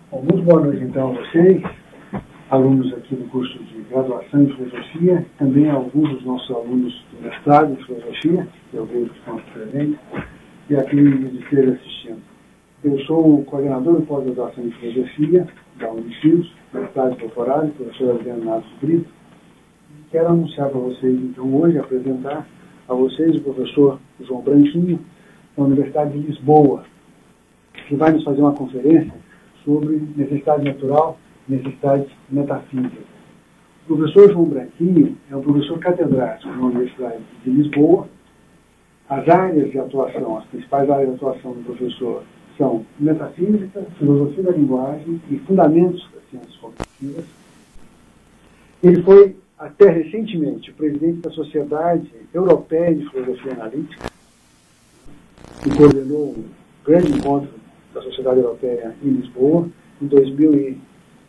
Bom, muito boa noite, então, a vocês, alunos aqui do curso de graduação em filosofia, também alguns dos nossos alunos do mestrado em filosofia, que eu vejo que estão aqui presentes, e aqueles de esteja assistindo. Eu sou o coordenador de pós-graduação em filosofia da Unifils, mestrado e doutorado, professor Adriano Naves Brito. Quero anunciar para vocês, então, hoje, apresentar a vocês o professor João Branquinho, da Universidade de Lisboa, que vai nos fazer uma conferência sobre necessidade natural e necessidade metafísica. O professor João Branquinho é um professor catedrático na Universidade de Lisboa. As áreas de atuação, as principais áreas de atuação do professor são metafísica, filosofia da linguagem e fundamentos das ciências cognitivas. Ele foi, até recentemente, o presidente da Sociedade Europeia de Filosofia Analítica e coordenou um grande encontro da Sociedade Europeia em Lisboa, em 2005.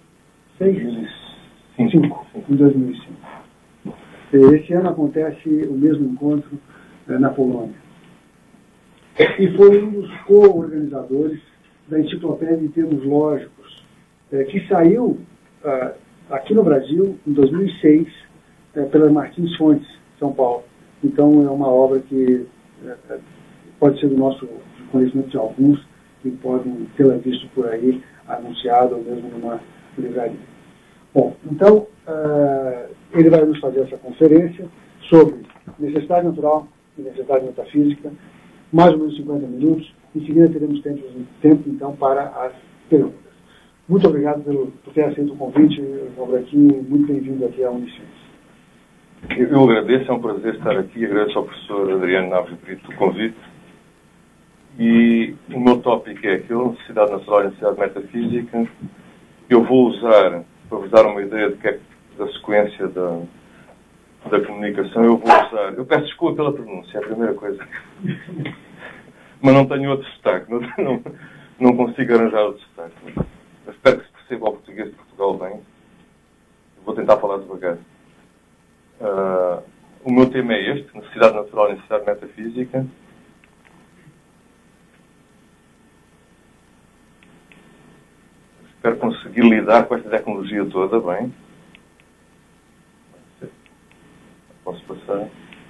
Esse ano acontece o mesmo encontro na Polônia. E foi um dos co-organizadores da Enciclopédia de Termos Lógicos, que saiu aqui no Brasil, em 2006, pela Martins Fontes, São Paulo. Então, é uma obra que pode ser do nosso conhecimento de alguns, que podem tê-la visto por aí, anunciado, ou mesmo numa livraria. Bom, então, ele vai nos fazer essa conferência sobre necessidade natural e necessidade metafísica, mais ou menos 50 minutos. Em seguida, teremos tempo então, para as perguntas. Muito obrigado por ter aceito o convite, João Branquinho, muito bem-vindo aqui à Unifils. Eu agradeço, é um prazer estar aqui, agradeço ao professor Adriano Naves Brito o convite. E o meu tópico é aquilo, necessidade natural e necessidade metafísica. Eu vou usar, para vos dar uma ideia da sequência da comunicação, eu vou usar... Eu peço desculpa pela pronúncia, é a primeira coisa. Mas não tenho outro sotaque, não consigo arranjar outro sotaque. Eu espero que se perceba o português de Portugal bem. Eu vou tentar falar devagar. O meu tema é este, necessidade natural e necessidade metafísica. Espero conseguir lidar com esta tecnologia toda bem. Posso passar.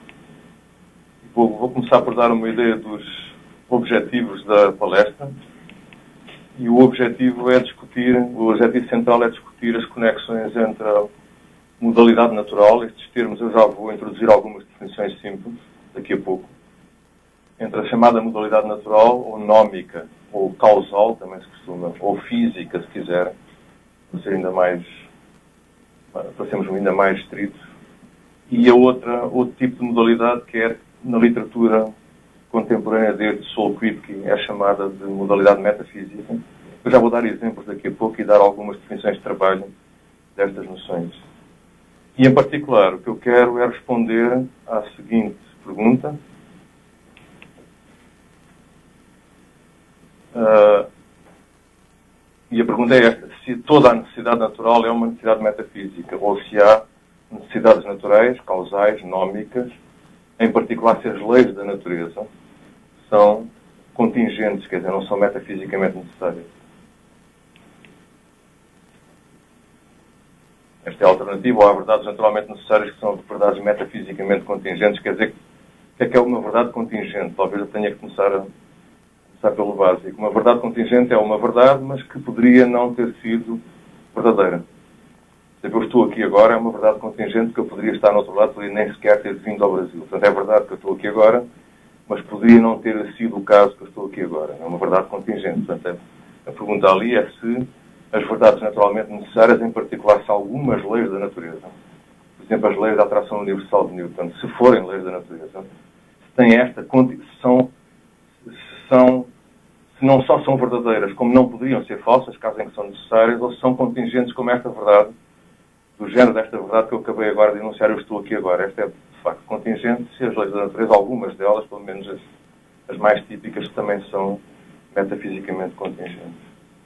Vou começar por dar uma ideia dos objetivos da palestra. E o objetivo central é discutir as conexões entre a modalidade natural, estes termos eu já vou introduzir algumas definições simples, daqui a pouco, entre a chamada modalidade natural, ou nómica, ou causal, também se costuma, ou física, se quiser, para sermos ainda mais estritos, e a outro tipo de modalidade que é, na literatura contemporânea desde Solzhenitsyn, é chamada de modalidade metafísica. Eu já vou dar exemplos daqui a pouco e dar algumas definições de trabalho destas noções. E, em particular, o que eu quero é responder à seguinte pergunta. E a pergunta é esta: se toda a necessidade natural é uma necessidade metafísica, ou se há necessidades naturais, causais, nómicas, em particular se as leis da natureza são contingentes, quer dizer, não são metafisicamente necessárias. Esta é a alternativa, ou há verdades naturalmente necessárias que são verdades metafisicamente contingentes, quer dizer, o que é uma verdade contingente? Talvez eu tenha que começar pelo básico. Uma verdade contingente é uma verdade, mas que poderia não ter sido verdadeira. Se eu estou aqui agora, é uma verdade contingente que eu poderia estar no outro lado, poderia nem sequer ter vindo ao Brasil. Portanto, é verdade que eu estou aqui agora, mas poderia não ter sido o caso que eu estou aqui agora. É uma verdade contingente. Portanto, a pergunta ali é se as verdades naturalmente necessárias, em particular, se algumas leis da natureza, por exemplo, as leis da atração universal de Newton, se forem leis da natureza, se têm esta condição, se não só são verdadeiras, como não poderiam ser falsas, caso em que são necessárias, ou se são contingentes como esta verdade, do género desta verdade que eu acabei agora de enunciar, eu estou aqui agora. Esta é, de facto, contingente, se as leis da natureza, algumas delas, pelo menos as mais típicas, também são metafisicamente contingentes.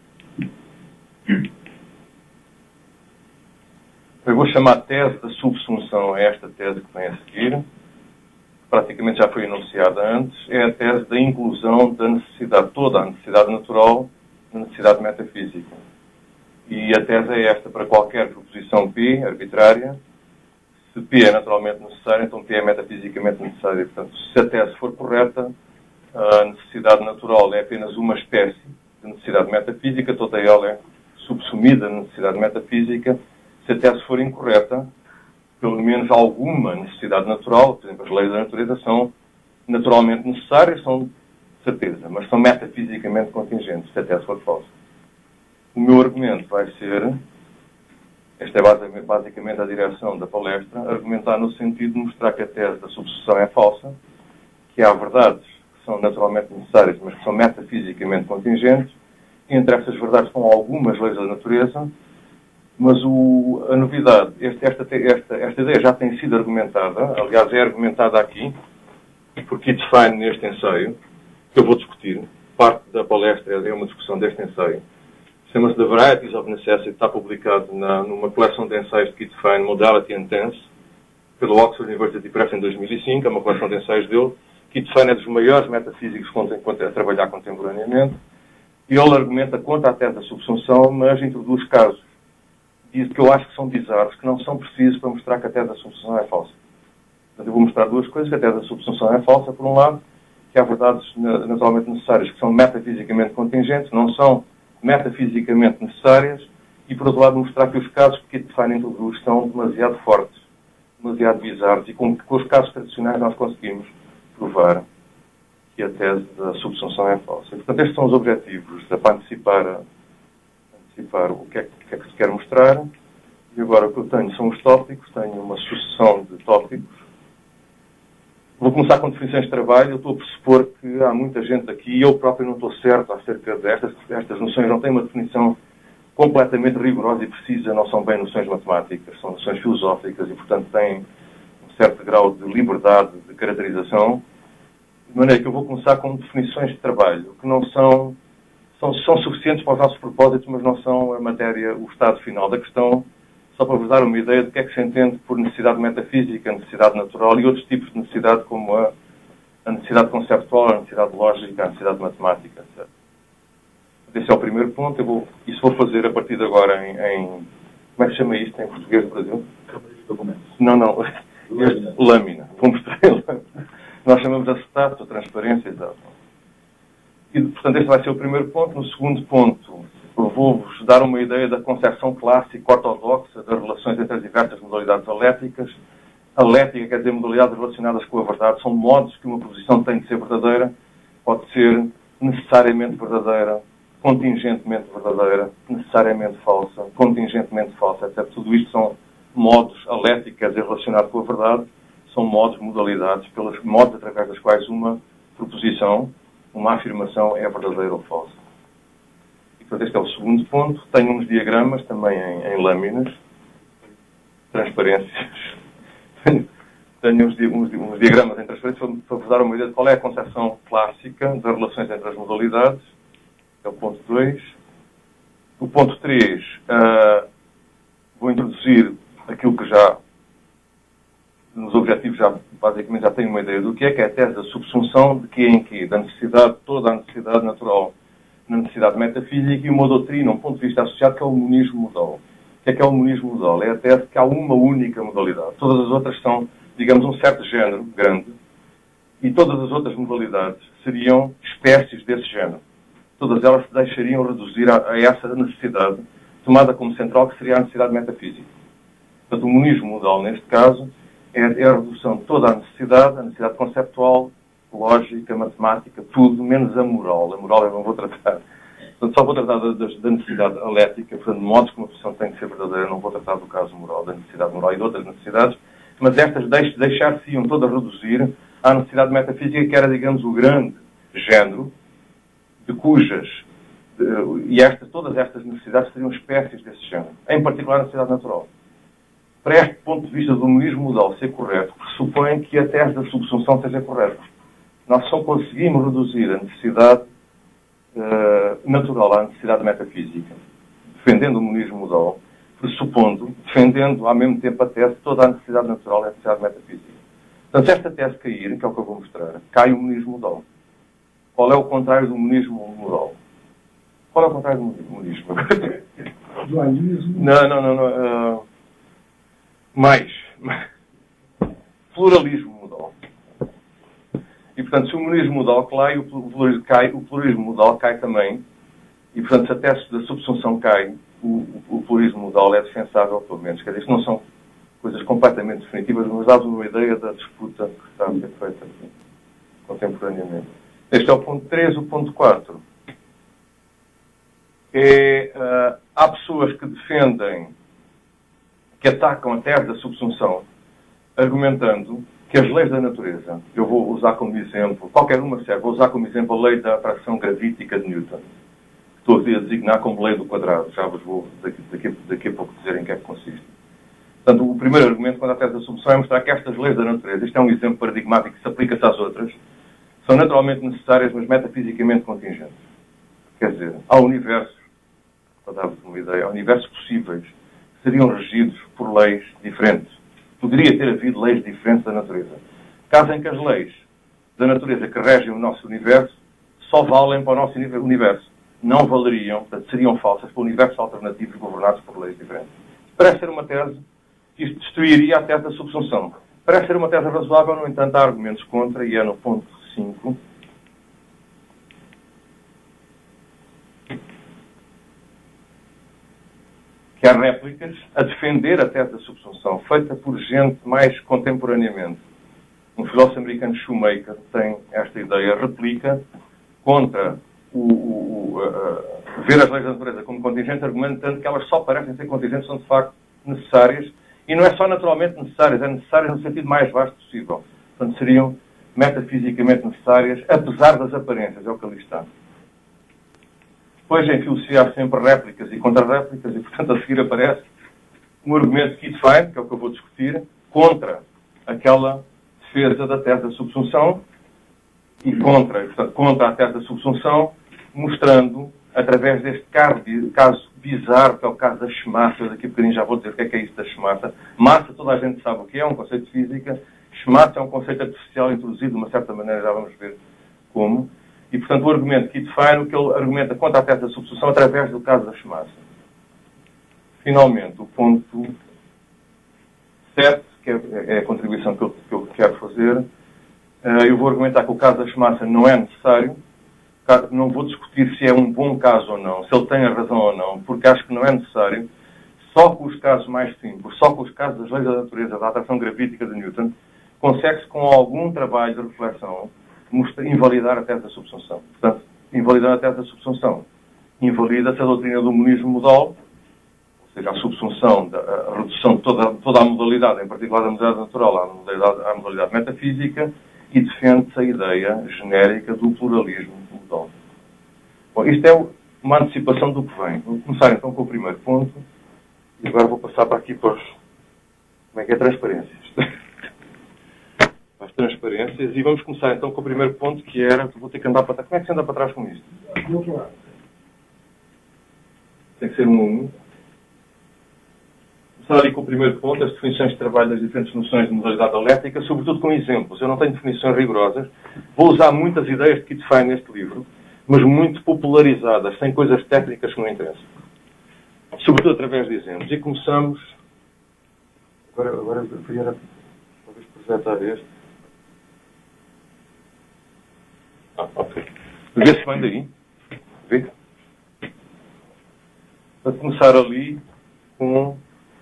Eu vou chamar a tese da subsunção a esta tese que vem a seguir. Praticamente já foi enunciada antes, é a tese da inclusão da necessidade, toda a necessidade natural, na necessidade metafísica. E a tese é esta: para qualquer proposição P arbitrária, se P é naturalmente necessário, então P é metafisicamente necessário. Portanto, se a tese for correta, a necessidade natural é apenas uma espécie de necessidade metafísica, toda ela é subsumida na necessidade metafísica. Se a tese for incorreta, pelo menos alguma necessidade natural, por exemplo, as leis da natureza são naturalmente necessárias, são de certeza, mas são metafisicamente contingentes, se a tese for falsa. O meu argumento vai ser, esta é basicamente a direção da palestra, argumentar no sentido de mostrar que a tese da substituição é falsa, que há verdades que são naturalmente necessárias, mas que são metafisicamente contingentes, e entre essas verdades estão algumas leis da natureza, mas a novidade, esta ideia já tem sido argumentada, aliás é argumentada aqui, por Keith Fine neste ensaio, que eu vou discutir. Parte da palestra é uma discussão deste ensaio. Chama-se The Varieties of Necessity, está publicado numa coleção de ensaios de Keith Fine, Modality and Tense, pelo Oxford University Press em 2005, é uma coleção de ensaios dele. Keith Fine é dos maiores metafísicos a trabalhar contemporaneamente, e ele argumenta contra a tese da subsunção, mas introduz casos que eu acho que são bizarros, que não são precisos para mostrar que a tese da subsunção é falsa. Portanto, eu vou mostrar duas coisas: que a tese da subsunção é falsa, por um lado, que há verdades naturalmente necessárias que são metafisicamente contingentes, não são metafisicamente necessárias, e por outro lado mostrar que os casos que Keith Fine introduz são demasiado fortes, demasiado bizarros, e com os casos tradicionais nós conseguimos provar que a tese da subsunção é falsa. E, portanto, estes são os objetivos para antecipar o que é que se quer mostrar. E agora o que eu tenho são os tópicos, tenho uma sucessão de tópicos. Vou começar com definições de trabalho. Eu estou a pressupor que há muita gente aqui, e eu próprio não estou certo acerca destas. Estas noções não têm uma definição completamente rigorosa e precisa, não são bem noções matemáticas, são noções filosóficas e, portanto, têm um certo grau de liberdade de caracterização. De maneira que eu vou começar com definições de trabalho, que não são suficientes para os nossos propósitos, mas não são a matéria, o estado final da questão, só para vos dar uma ideia do que é que se entende por necessidade metafísica, necessidade natural e outros tipos de necessidade, como a necessidade conceptual, a necessidade lógica, a necessidade matemática, etc. Esse é o primeiro ponto. Isso vou fazer a partir de agora em como é que se chama isto em português do Brasil? Câmara de documentos. Não. Lâmina. Vou mostrar a lâmina. Nós chamamos acetato, a transparência, exato. E, portanto, este vai ser o primeiro ponto. No segundo ponto, eu vou-vos dar uma ideia da concepção clássica ortodoxa das relações entre as diversas modalidades aléticas. A lética quer dizer modalidades relacionadas com a verdade. São modos que uma proposição tem de ser verdadeira. Pode ser necessariamente verdadeira, contingentemente verdadeira, necessariamente falsa, contingentemente falsa, etc. Tudo isto são modos, a lética quer dizer relacionado com a verdade, são modos, modalidades, pelos modos através das quais uma proposição, uma afirmação é verdadeira ou falsa. E, portanto, este é o segundo ponto. Tenho uns diagramas também em lâminas, transparências. Tenho uns diagramas em transparências para vos dar uma ideia de qual é a concepção clássica das relações entre as modalidades. É o ponto 2. O ponto 3, vou introduzir aquilo que já, nos objetivos, basicamente já tenho uma ideia do que é a tese da subsunção, de que em que? Da necessidade, toda a necessidade natural, na necessidade metafísica, e uma doutrina, um ponto de vista associado, que é o monismo modal. O que é o monismo modal? É a tese que há uma única modalidade. Todas as outras são, digamos, um certo género grande, e todas as outras modalidades seriam espécies desse género. Todas elas se deixariam reduzir a essa necessidade, tomada como central, que seria a necessidade metafísica. Portanto, o monismo modal, neste caso, é a redução de toda a necessidade conceptual, lógica, matemática, tudo, menos a moral. A moral eu não vou tratar. Portanto, só vou tratar da necessidade alética, portanto, de modos que uma posição tem de ser verdadeira, não vou tratar do caso moral, da necessidade moral e de outras necessidades, mas estas deixar-se-iam todas reduzir à necessidade metafísica, que era, digamos, o grande género, de cujas, todas estas necessidades seriam espécies desse género, em particular a necessidade natural. Para este ponto de vista do monismo modal ser correto, pressupõe que a tese da subsunção seja correta. Nós só conseguimos reduzir a necessidade natural à necessidade metafísica, defendendo o monismo modal, defendendo ao mesmo tempo a tese de toda a necessidade natural e a necessidade metafísica. Portanto, se esta tese cair, que é o que eu vou mostrar, cai o monismo modal. Qual é o contrário do monismo modal? Qual é o contrário do monismo? Dualismo? Não. Mais. Pluralismo modal. E, portanto, se o monismo modal cai, o pluralismo modal cai também. E, portanto, se a tese da subsunção cai, o pluralismo modal é defensável, pelo menos. Quer dizer, isto não são coisas completamente definitivas, mas dá-vos uma ideia da disputa que está a ser feita aqui, contemporaneamente. Este é o ponto 3. O ponto 4 é... há pessoas que defendem, que atacam a tese da subsunção, argumentando que as leis da natureza, eu vou usar como exemplo, qualquer uma serve, vou usar como exemplo a lei da atração gravítica de Newton. Estou a designar como lei do quadrado. Já vos vou daqui a pouco dizer em que é que consiste. Portanto, o primeiro argumento quando a tese da subsunção é mostrar que estas leis da natureza, isto é um exemplo paradigmático que se aplica-se às outras, são naturalmente necessárias, mas metafisicamente contingentes. Quer dizer, há universos, para dar-vos uma ideia, há universos possíveis que seriam regidos por leis diferentes. Poderia ter havido leis diferentes da natureza. Caso em que as leis da natureza que regem o nosso universo só valem para o nosso universo. Não valeriam, portanto, seriam falsas para universos alternativos governados por leis diferentes. Parece ser uma tese que isto destruiria a tese da subsunção. Parece ser uma tese razoável, no entanto, há argumentos contra, e é no ponto 5. Que há réplicas a defender a tese da subsunção, feita por gente mais contemporaneamente. Um filósofo americano, Shoemaker, tem esta ideia, replica contra ver as leis da natureza como contingentes, argumentando que elas só parecem ser contingentes, são de facto necessárias, e não é só naturalmente necessárias, é necessárias no sentido mais vasto possível. Portanto, seriam metafisicamente necessárias, apesar das aparências, é o que ali está. Depois, em filosofia, há sempre réplicas e contra-réplicas, e, portanto, a seguir aparece um argumento de Kittfein, que é o que eu vou discutir, contra aquela defesa da tese da subsunção, e portanto, contra a tese da subsunção, mostrando, através deste caso bizarro, que é o caso da schmata, eu daqui a bocadinho já vou dizer o que é isso da schmata. Massa, toda a gente sabe o que é, um conceito de física. Schmata é um conceito artificial introduzido de uma certa maneira, já vamos ver como. E, portanto, o argumento que Kittfein, o que ele argumenta contra a tese da subsunção através do caso da schmata. Finalmente, o ponto 7, que é a contribuição que eu quero fazer, eu vou argumentar que o caso da schmata não é necessário. Não vou discutir se é um bom caso ou não, se ele tem a razão ou não, porque acho que não é necessário. Só com os casos mais simples, só com os casos das leis da natureza, da atração gravítica de Newton, consegue-se, com algum trabalho de reflexão, invalidar a tese da subsunção. Portanto, invalidar a tese da subsunção, invalida-se a doutrina do monismo modal, ou seja, a subsunção, a redução de toda a modalidade, em particular da modalidade natural à modalidade metafísica, e defende-se a ideia genérica do pluralismo modal. Bom, isto é uma antecipação do que vem. Vou começar então com o primeiro ponto, e agora vou passar para aqui para os... Como é que é? Transparências. As transparências, e vamos começar então com o primeiro ponto, que era... Vou ter que andar para trás. Como é que se anda para trás com isto? Do outro lado. Tem que ser um a um. Começar ali com o primeiro ponto, as definições de trabalho das diferentes noções de modalidade dialética, sobretudo com exemplos. Eu não tenho definições rigorosas. Vou usar muitas ideias de Kittfein neste livro, mas muito popularizadas, sem coisas técnicas que não interessam. Sobretudo através de exemplos. E começamos... Agora eu queria talvez projetar este. Ok. Vê-se bem daí. Vê? Para começar ali com...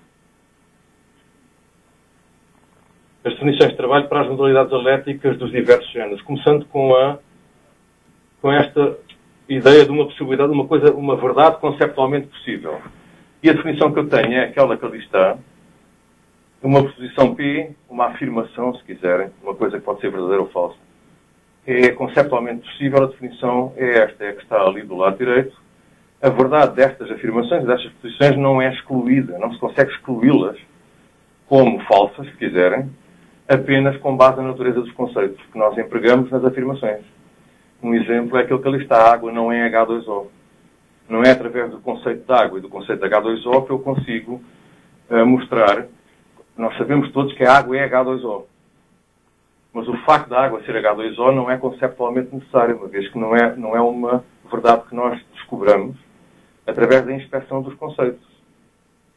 as definições de trabalho para as modalidades dialéticas dos diversos géneros, começando com esta ideia de uma possibilidade, uma verdade conceptualmente possível. E a definição que eu tenho é aquela que ali está, uma posição P, uma afirmação, se quiserem, uma coisa que pode ser verdadeira ou falsa. É conceptualmente possível, a definição é esta, é a que está ali do lado direito. A verdade destas afirmações, destas posições, não é excluída, não se consegue excluí-las como falsas, se quiserem, apenas com base na natureza dos conceitos que nós empregamos nas afirmações. Um exemplo é aquele que ali está: a água não é H2O. Não é através do conceito de água e do conceito de H2O que eu consigo mostrar. Nós sabemos todos que a água é H2O. Mas o facto da água ser H2O não é conceptualmente necessário, uma vez que não é uma verdade que nós descobramos através da inspeção dos conceitos.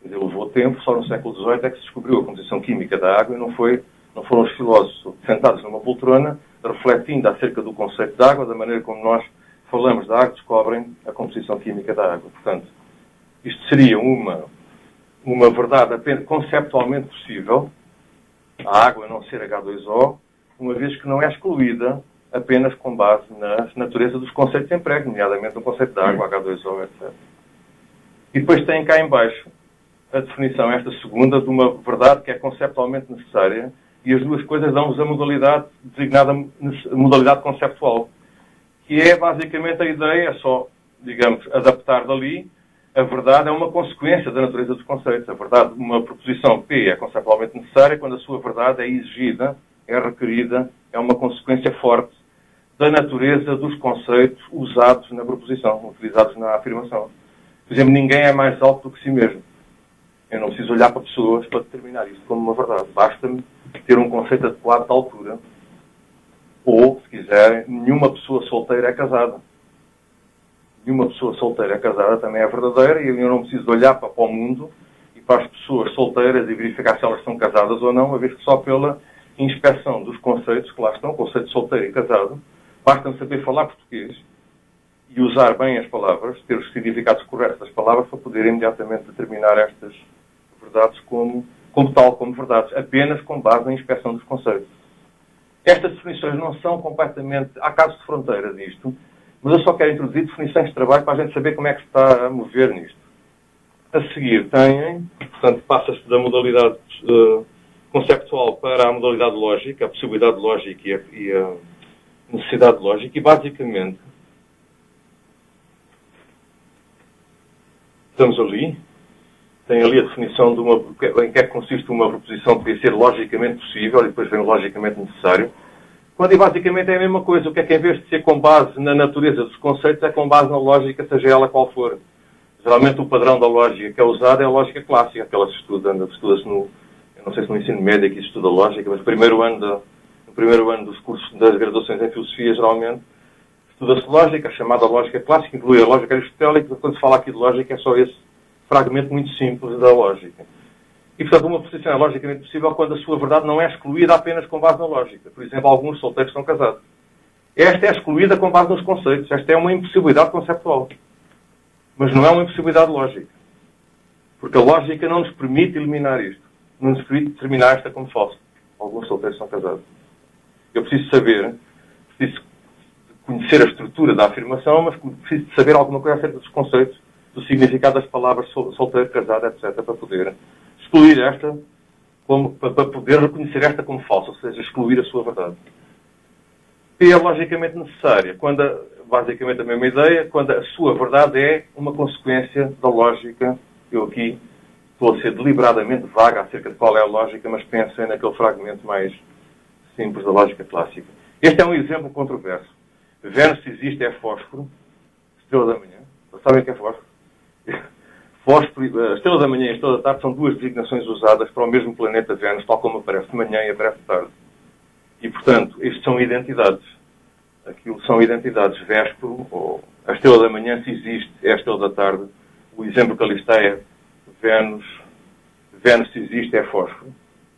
Quer dizer, levou tempo, só no século XVIII é que se descobriu a composição química da água e não foram os filósofos sentados numa poltrona, refletindo acerca do conceito de água, da maneira como nós falamos da água, descobrem a composição química da água. Portanto, isto seria uma verdade apenas conceptualmente possível, a água não ser H2O, uma vez que não é excluída apenas com base na natureza dos conceitos de emprego, nomeadamente no conceito de água, H2O, etc. E depois tem cá em baixo a definição, esta segunda, de uma verdade que é conceptualmente necessária, e as duas coisas dão-vos a modalidade designada modalidade conceptual, que é basicamente a ideia, é só, digamos, adaptar dali. A verdade é uma consequência da natureza dos conceitos. A verdade, uma proposição P é conceptualmente necessária quando a sua verdade é exigida, é requerida, é uma consequência forte da natureza dos conceitos usados na proposição, utilizados na afirmação. Por exemplo, ninguém é mais alto do que si mesmo. Eu não preciso olhar para pessoas para determinar isto como uma verdade. Basta-me ter um conceito adequado de altura. Ou, se quiserem, nenhuma pessoa solteira é casada. Nenhuma pessoa solteira é casada também é verdadeira, e eu não preciso olhar para o mundo e para as pessoas solteiras e verificar se elas estão casadas ou não, uma vez que só pela inspeção dos conceitos que lá estão, conceito de solteiro e casado, basta-me saber falar português e usar bem as palavras, ter os significados corretos das palavras para poder imediatamente determinar estas verdades como verdades, apenas com base na inspeção dos conceitos. Estas definições não são completamente... Há casos de fronteira disto, mas eu só quero introduzir definições de trabalho para a gente saber como é que se está a mover nisto. A seguir têm, portanto, passa-se da modalidade conceptual para a modalidade lógica, a possibilidade lógica e a necessidade lógica, e basicamente estamos ali, tem ali a definição de em que é que consiste uma proposição que podia ser logicamente possível e depois vem o logicamente necessário. Quando basicamente é a mesma coisa, o que é que em vez de ser com base na natureza dos conceitos, é com base na lógica, seja ela qual for. Geralmente o padrão da lógica que é usado é a lógica clássica, aquela que estuda-se no, eu não sei se no ensino médio aqui se estuda lógica, mas no primeiro ano dos cursos das graduações em filosofia, geralmente, estuda-se lógica, a chamada lógica clássica, inclui a lógica aristotélica, quando se fala aqui de lógica é só esse fragmento muito simples da lógica. E, portanto, uma posição é logicamente possível quando a sua verdade não é excluída apenas com base na lógica. Por exemplo, alguns solteiros são casados. Esta é excluída com base nos conceitos. Esta é uma impossibilidade conceptual. Mas não é uma impossibilidade lógica. Porque a lógica não nos permite eliminar isto. Não nos permite determinar esta como falsa. Alguns solteiros são casados. Eu preciso conhecer a estrutura da afirmação, mas preciso saber alguma coisa acerca dos conceitos, do significado das palavras solteiro, casado, etc., para poder excluir esta, para poder reconhecer esta como falsa, ou seja, excluir a sua verdade. E é logicamente necessária, basicamente a mesma ideia, quando a sua verdade é uma consequência da lógica. Eu aqui estou a ser deliberadamente vaga acerca de qual é a lógica, mas pensem naquele fragmento mais simples da lógica clássica. Este é um exemplo controverso. Vênus, se existe, é fósforo, estrela da manhã. Sabem o que é fósforo? A estrela da manhã e a estrela da tarde são duas designações usadas para o mesmo planeta Vênus, tal como aparece de manhã e aparece de tarde. E, portanto, estes são identidades. Aquilo são identidades. Véspero, ou a estrela da manhã, se existe, é a estrela da tarde. O exemplo que ali está é Vênus. Vênus, se existe, é fósforo.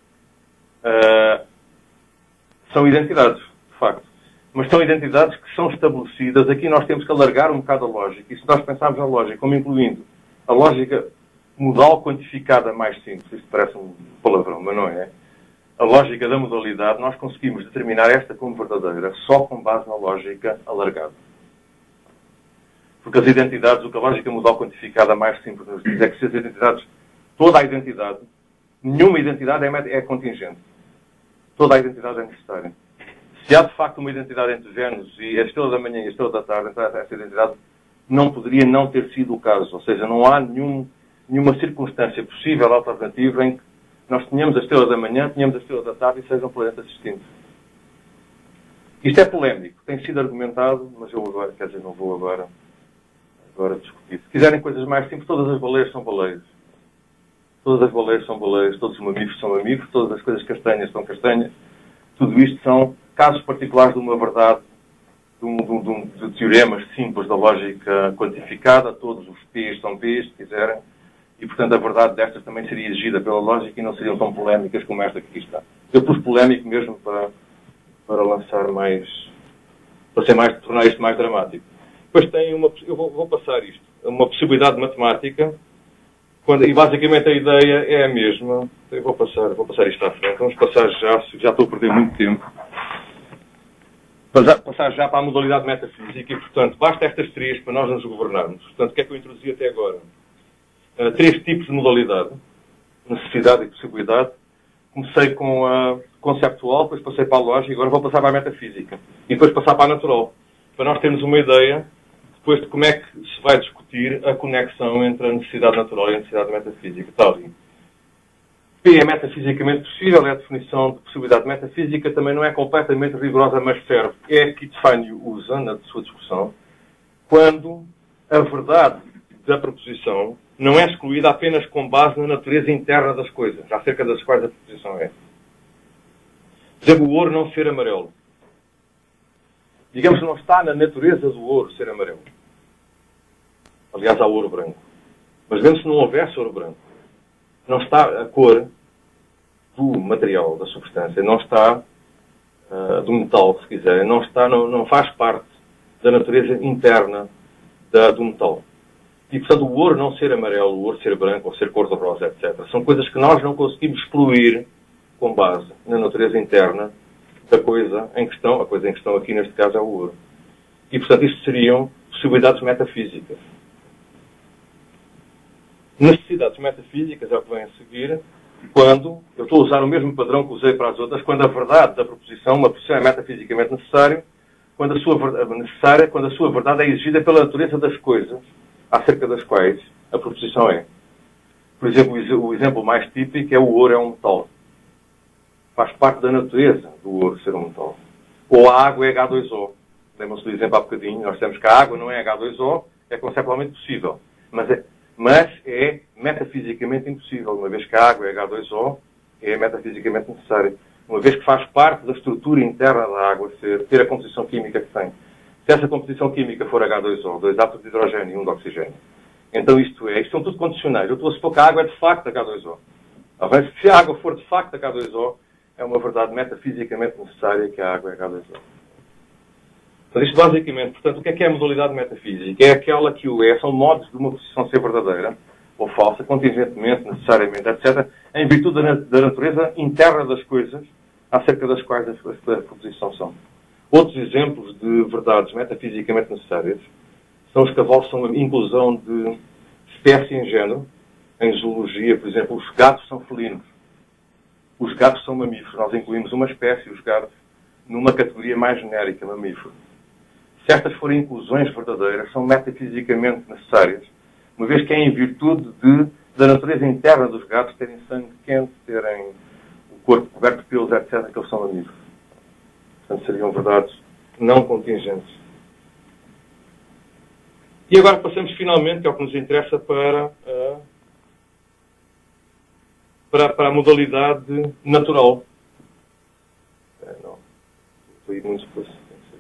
São identidades, de facto. Mas são identidades que são estabelecidas. Aqui nós temos que alargar um bocado a lógica. E se nós pensarmos a lógica como incluindo a lógica modal quantificada mais simples, isto parece um palavrão, mas não é. A lógica da modalidade, nós conseguimos determinar esta como verdadeira só com base na lógica alargada. Porque as identidades, o que a lógica modal quantificada mais simples nos diz é que se as identidades, toda a identidade, nenhuma identidade é contingente. Toda a identidade é necessária. Se há de facto uma identidade entre Vênus e a estrela da manhã e a estrela da tarde, então essa identidade não poderia não ter sido o caso. Ou seja, não há nenhuma circunstância possível, alternativa, em que nós tenhamos a estrela da manhã, tenhamos a estrela da tarde e sejam planetas distintos. Isto é polémico, tem sido argumentado, mas eu agora, não vou agora discutir. Se quiserem coisas mais simples, todas as baleias são baleias. Todas as baleias são baleias, todos os mamíferos são mamíferos, todas as coisas castanhas são castanhas. Tudo isto são casos particulares de uma verdade, de teoremas simples da lógica quantificada, todos os P's são P's, se quiserem, e, portanto, portanto, a verdade destas também seria exigida pela lógica e não seriam tão polémicas como esta que aqui está. Eu pus polémico mesmo para lançar mais, tornar isto mais dramático. Depois tem eu vou passar isto, uma possibilidade matemática, e basicamente a ideia é a mesma. Eu vou passar isto à frente. Vamos passar já estou a perder muito tempo. Passar já para a modalidade metafísica e, portanto, basta estas três para nós nos governarmos. Portanto, o que é que eu introduzi até agora? Três tipos de modalidade. Necessidade e possibilidade. Comecei com a conceptual, depois passei para a lógica e agora vou passar para a metafísica. E depois passar para a natural. Para nós termos uma ideia, depois, de como é que se vai discutir a conexão entre a necessidade natural e a necessidade metafísica. Está ali. P é metafisicamente possível, é a definição de possibilidade metafísica, também não é completamente rigorosa, mas serve. É que Epiphânio usa na sua discussão, quando a verdade da proposição não é excluída apenas com base na natureza interna das coisas, acerca das quais a proposição é. Por exemplo, o ouro não ser amarelo. Digamos que não está na natureza do ouro ser amarelo. Aliás, há ouro branco. Mas mesmo se não houvesse ouro branco, não está a cor do material, da substância, não está do metal, se quiser, não faz parte da natureza interna do metal. E, portanto, o ouro não ser amarelo, o ouro ser branco, ou ser cor-de-rosa, etc., são coisas que nós não conseguimos excluir com base na natureza interna da coisa em questão. A coisa em questão aqui, neste caso, é o ouro. E, portanto, isto seriam possibilidades metafísicas. Necessidades metafísicas é o que vem a seguir, quando eu estou a usar o mesmo padrão que usei para as outras, quando a verdade da proposição, uma proposição é metafisicamente necessária, quando a sua verdade é exigida pela natureza das coisas acerca das quais a proposição é. Por exemplo, o exemplo mais típico é o ouro é um metal. Faz parte da natureza do ouro ser um metal. Ou a água é H2O. Lembram-se do exemplo há bocadinho? Nós temos que a água não é H2O, é conceptualmente possível. Mas é metafisicamente impossível. Uma vez que a água é H2O, é metafisicamente necessário. Uma vez que faz parte da estrutura interna da água ter a composição química que tem. Se essa composição química for H2O, 2 átomos de hidrogênio e 1 de oxigênio, então isto são tudo condicionais. Eu estou a supor que a água é de facto H2O. Se a água for de facto H2O, é uma verdade metafisicamente necessária que a água é H2O. Então, isto basicamente, portanto, o que é a modalidade metafísica? É aquela que são modos de uma posição ser verdadeira ou falsa, contingentemente, necessariamente, etc., em virtude da natureza interna das coisas acerca das quais a proposição são. Outros exemplos de verdades metafisicamente necessárias são os cavalos, são a inclusão de espécie em género. Em zoologia, por exemplo, os gatos são felinos. Os gatos são mamíferos. Nós incluímos uma espécie, os gatos, numa categoria mais genérica, mamífero. Se estas forem inclusões verdadeiras, são metafisicamente necessárias, uma vez que é em virtude da natureza interna dos gatos terem sangue quente, terem o corpo coberto de pelos, etc., que eles são mamíferos. Portanto, seriam verdades não contingentes. E agora passamos finalmente, que é o que nos interessa, para a modalidade natural. Não. Estou a ir muito para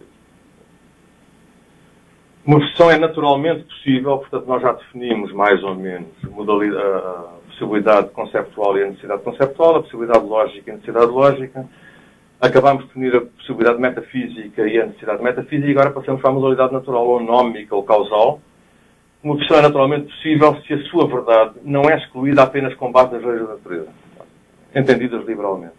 uma versão é naturalmente possível, portanto nós já definimos mais ou menos a possibilidade conceptual e a necessidade conceptual, a possibilidade lógica e a necessidade lógica. Acabámos de definir a possibilidade metafísica e a necessidade metafísica e agora passamos para a modalidade natural ou nómica ou causal. Uma versão é naturalmente possível se a sua verdade não é excluída apenas com base nas leis da natureza, entendidas liberalmente.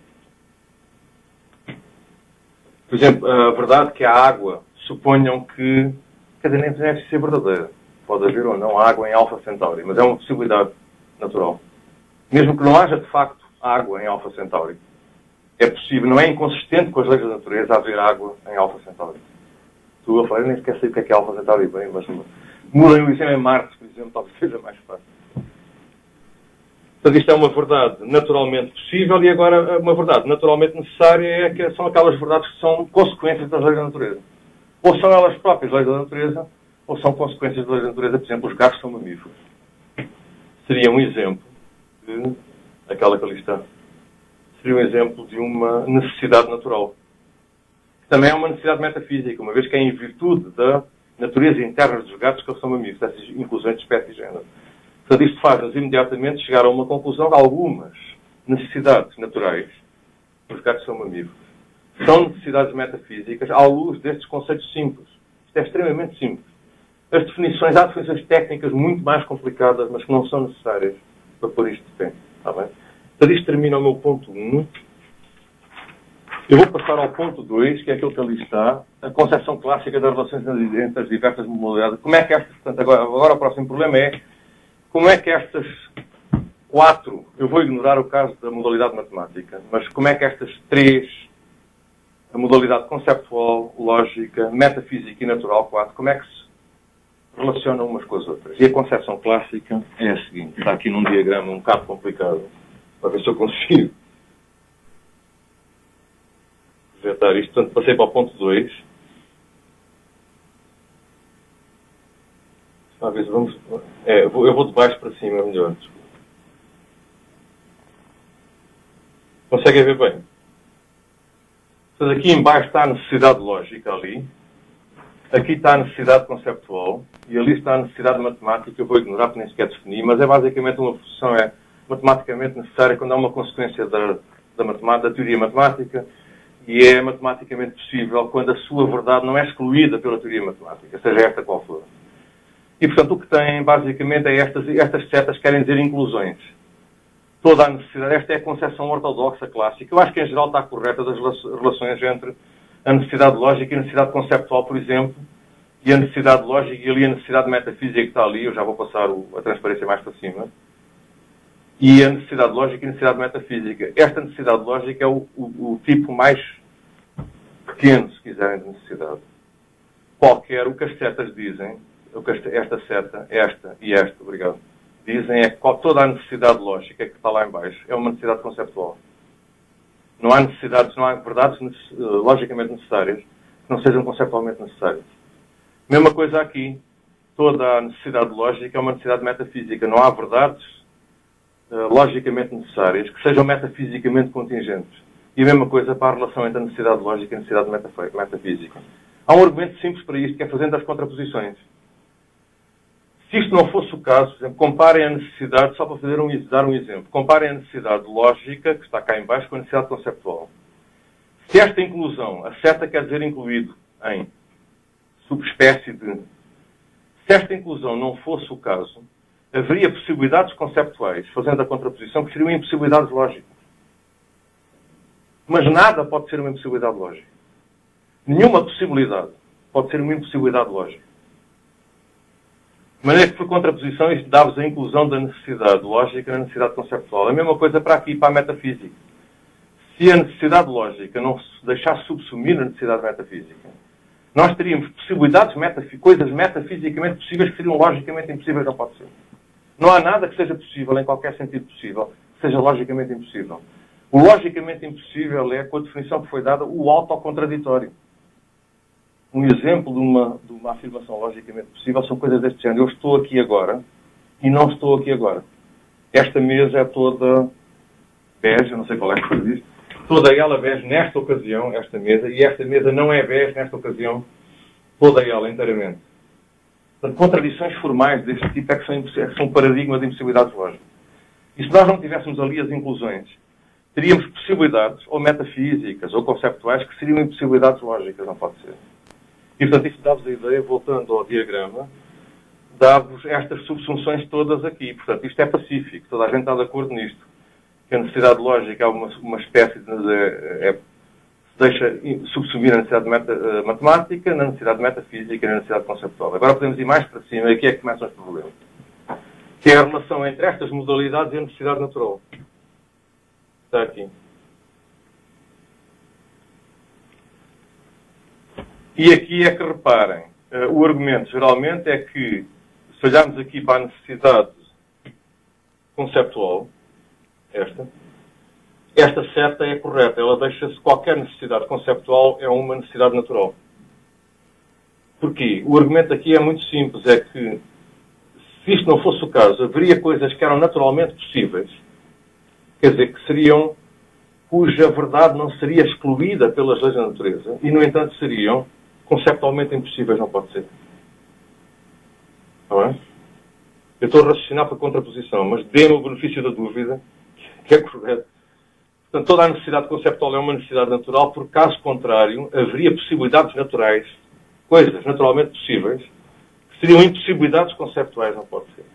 Por exemplo, a verdade que a água, suponham que, quer dizer, nem deve ser verdadeira. Pode haver ou não água em Alpha Centauri, mas é uma possibilidade natural. Mesmo que não haja, de facto, água em Alpha Centauri, é possível, não é inconsistente com as leis da natureza haver água em Alpha Centauri. Tu a falar, eu nem sequer sei o que é Alpha Centauri bem, mas mudem o exemplo em Marte, por exemplo, talvez seja mais fácil. Portanto, isto é uma verdade naturalmente possível e agora uma verdade naturalmente necessária são aquelas verdades que são consequências das leis da natureza. Ou são elas próprias leis da natureza, ou são consequências das leis da natureza. Por exemplo, os gatos são mamíferos. Seria um exemplo de aquela que ali está. Seria um exemplo de uma necessidade natural. Também é uma necessidade metafísica, uma vez que é em virtude da natureza interna dos gatos que eles são mamíferos, essas inclusões de espécie e género. Portanto, isto faz-nos imediatamente chegar a uma conclusão que algumas necessidades naturais, os gatos são mamíferos, são necessidades metafísicas à luz destes conceitos simples. Isto é extremamente simples. As definições, há definições técnicas muito mais complicadas, mas que não são necessárias para pôr isto de pé. Está bem? Portanto, isto termina o meu ponto 1. Eu vou passar ao ponto 2, que é aquilo que ali está, a concepção clássica das relações entre as diversas modalidades. Como é que estas, portanto, agora o próximo problema é como é que estas 4, eu vou ignorar o caso da modalidade matemática, mas como é que estas 3, a modalidade conceptual, lógica, metafísica e natural 4, como é que se relacionam umas com as outras? E a concepção clássica é a seguinte, está aqui num diagrama um bocado complicado, para ver se eu consigo projetar isto. Portanto, passei para o ponto 2. Talvez vamos... eu vou de baixo para cima, melhor. Desculpa. Conseguem ver bem? Portanto, aqui em baixo está a necessidade lógica ali. Aqui está a necessidade conceptual. E ali está a necessidade matemática. Eu vou ignorar porque nem sequer defini, mas é basicamente uma função matematicamente necessária quando há uma consequência da teoria matemática, e é matematicamente possível quando a sua verdade não é excluída pela teoria matemática, seja esta qual for. E, portanto, o que tem, basicamente, é estas setas querem dizer inclusões. Toda a necessidade, esta é a concepção ortodoxa clássica. Eu acho que, em geral, está correta das relações entre a necessidade lógica e a necessidade conceptual, por exemplo, e a necessidade lógica e ali a necessidade metafísica que está ali. Eu já vou passar a transparência mais para cima. E a necessidade lógica e a necessidade metafísica. Esta necessidade lógica é o tipo mais pequeno, se quiserem, de necessidade. Qualquer, o que as setas dizem, esta seta, esta e esta, obrigado, dizem é que toda a necessidade lógica que está lá em baixo é uma necessidade conceptual. Não há necessidades, não há verdades logicamente necessárias que não sejam conceptualmente necessárias. Mesma coisa aqui. Toda a necessidade lógica é uma necessidade metafísica. Não há verdades logicamente necessárias que sejam metafisicamente contingentes. E a mesma coisa para a relação entre a necessidade lógica e a necessidade metafísica. Há um argumento simples para isto, que é fazendo as contraposições. Se isto não fosse o caso, por exemplo, comparem a necessidade, só para dar um exemplo, comparem a necessidade lógica, que está cá em baixo, com a necessidade conceptual. Se esta inclusão, a seta quer dizer incluído em subespécie de... Se esta inclusão não fosse o caso, haveria possibilidades conceptuais, fazendo a contraposição, que seriam impossibilidades lógicas. Mas nada pode ser uma impossibilidade lógica. Nenhuma possibilidade pode ser uma impossibilidade lógica. De maneira que, por contraposição, isto dá-vos a inclusão da necessidade lógica na necessidade conceptual. A mesma coisa para aqui, para a metafísica. Se a necessidade lógica não se deixasse subsumir na necessidade metafísica, nós teríamos possibilidades, coisas metafisicamente possíveis que seriam logicamente impossíveis, não pode ser. Não há nada que seja possível, em qualquer sentido possível, que seja logicamente impossível. O logicamente impossível é, com a definição que foi dada, o autocontraditório. Um exemplo de uma afirmação logicamente possível são coisas deste género. Eu estou aqui agora e não estou aqui agora. Esta mesa é toda bege, eu não sei qual é a cor disto, toda ela bege nesta ocasião, esta mesa, e esta mesa não é bege nesta ocasião, toda ela inteiramente. Portanto, contradições formais deste tipo é que são um paradigma de impossibilidades lógicas. E se nós não tivéssemos ali as inclusões, teríamos possibilidades, ou metafísicas, ou conceptuais, que seriam impossibilidades lógicas, não pode ser. E, portanto, isso dá-vos a ideia, voltando ao diagrama, dá-vos estas subsunções todas aqui. Portanto, isto é pacífico, toda a gente está de acordo nisto. Que a necessidade lógica é uma espécie de... se deixa subsumir na necessidade matemática, na necessidade metafísica e na necessidade conceptual. Agora podemos ir mais para cima, e aqui é que começam os problemas. Que é a relação entre estas modalidades e a necessidade natural. Está aqui. E aqui é que reparem, o argumento geralmente é que, se olharmos aqui para a necessidade conceptual, esta seta é correta. Ela deixa-se, qualquer necessidade conceptual é uma necessidade natural. Porquê? O argumento aqui é muito simples, é que, se isto não fosse o caso, haveria coisas que eram naturalmente possíveis, quer dizer, que seriam, cuja verdade não seria excluída pelas leis da natureza, e, no entanto, seriam conceptualmente impossíveis, não pode ser. Não é? Eu estou a raciocinar para contraposição, mas dê-me o benefício da dúvida, que é correto. Portanto, toda a necessidade conceptual é uma necessidade natural, porque, caso contrário, haveria possibilidades naturais, coisas naturalmente possíveis, que seriam impossibilidades conceptuais, não pode ser.